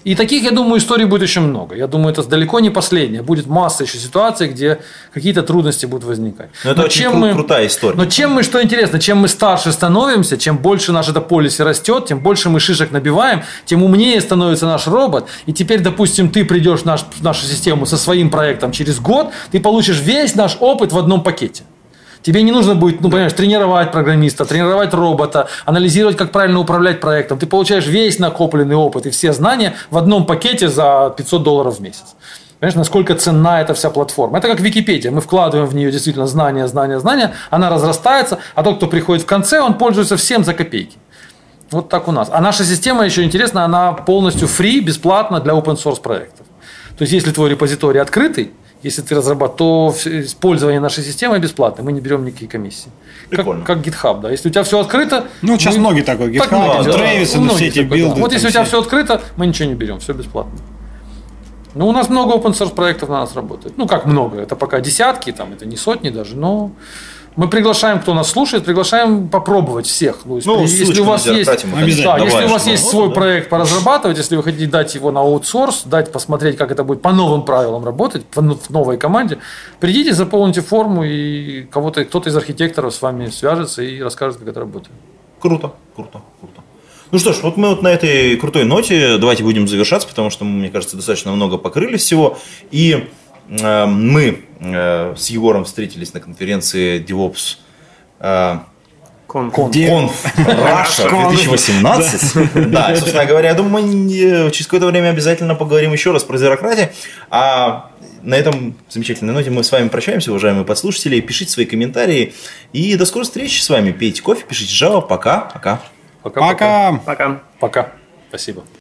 И таких, я думаю, историй будет еще много. Я думаю, это далеко не последняя. Будет масса еще ситуаций, где какие-то трудности будут возникать. Но это Но очень чем кру- мы, крутая история. Но чем мы, что интересно, чем мы старше становимся, чем больше наш это полиси растет, тем больше мы шишек набиваем, тем умнее становится наш робот. И теперь, допустим, ты придешь в, наш, в нашу систему со своим проектом через год, ты получишь весь наш опыт в одном пакете. Тебе не нужно будет, ну, понимаешь, тренировать программиста, тренировать робота, анализировать, как правильно управлять проектом. Ты получаешь весь накопленный опыт и все знания в одном пакете за пятьсот долларов в месяц. Понимаешь, насколько ценна эта вся платформа. Это как Википедия. Мы вкладываем в нее действительно знания, знания, знания. Она разрастается, а тот, кто приходит в конце, он пользуется всем за копейки. Вот так у нас. А наша система, еще интересно, она полностью free, бесплатна для open source проектов. То есть, если твой репозиторий открытый, если ты разрабатываешь, то использование нашей системы бесплатно, мы не берем никакие комиссии. Как, как GitHub, да. Если у тебя все открыто... Ну, сейчас мы... многие такой, GitHub, так, да, Travis, ну, все эти билды. Да. Вот если у тебя все. все открыто, мы ничего не берем, все бесплатно. Ну, у нас много open source проектов на нас работает. Ну, как много, это пока десятки, там, это не сотни даже, но... Мы приглашаем, кто нас слушает, приглашаем попробовать всех. Ну, Ну, если у вас есть, да, если у вас есть свой проект поразрабатывать, если вы хотите дать его на аутсорс, дать посмотреть, как это будет по новым правилам работать, в новой команде, придите, заполните форму, и кого-то, кто-то из архитекторов с вами свяжется и расскажет, как это работает. Круто, круто, круто. Ну что ж, вот мы вот на этой крутой ноте давайте будем завершаться, потому что мы, мне кажется, достаточно много покрыли всего. И э, мы э, с Егором встретились на конференции DevOps э, Конф. Конф Раша две тысячи восемнадцать. Да, собственно говоря, я думаю, мы через какое-то время обязательно поговорим еще раз про зерократию. А на этом замечательной ноте мы с вами прощаемся, уважаемые подслушатели. Пишите свои комментарии. И до скорой встречи с вами. Пейте кофе, пишите Java. Пока. Пока. Пока. Пока. Пока. Спасибо.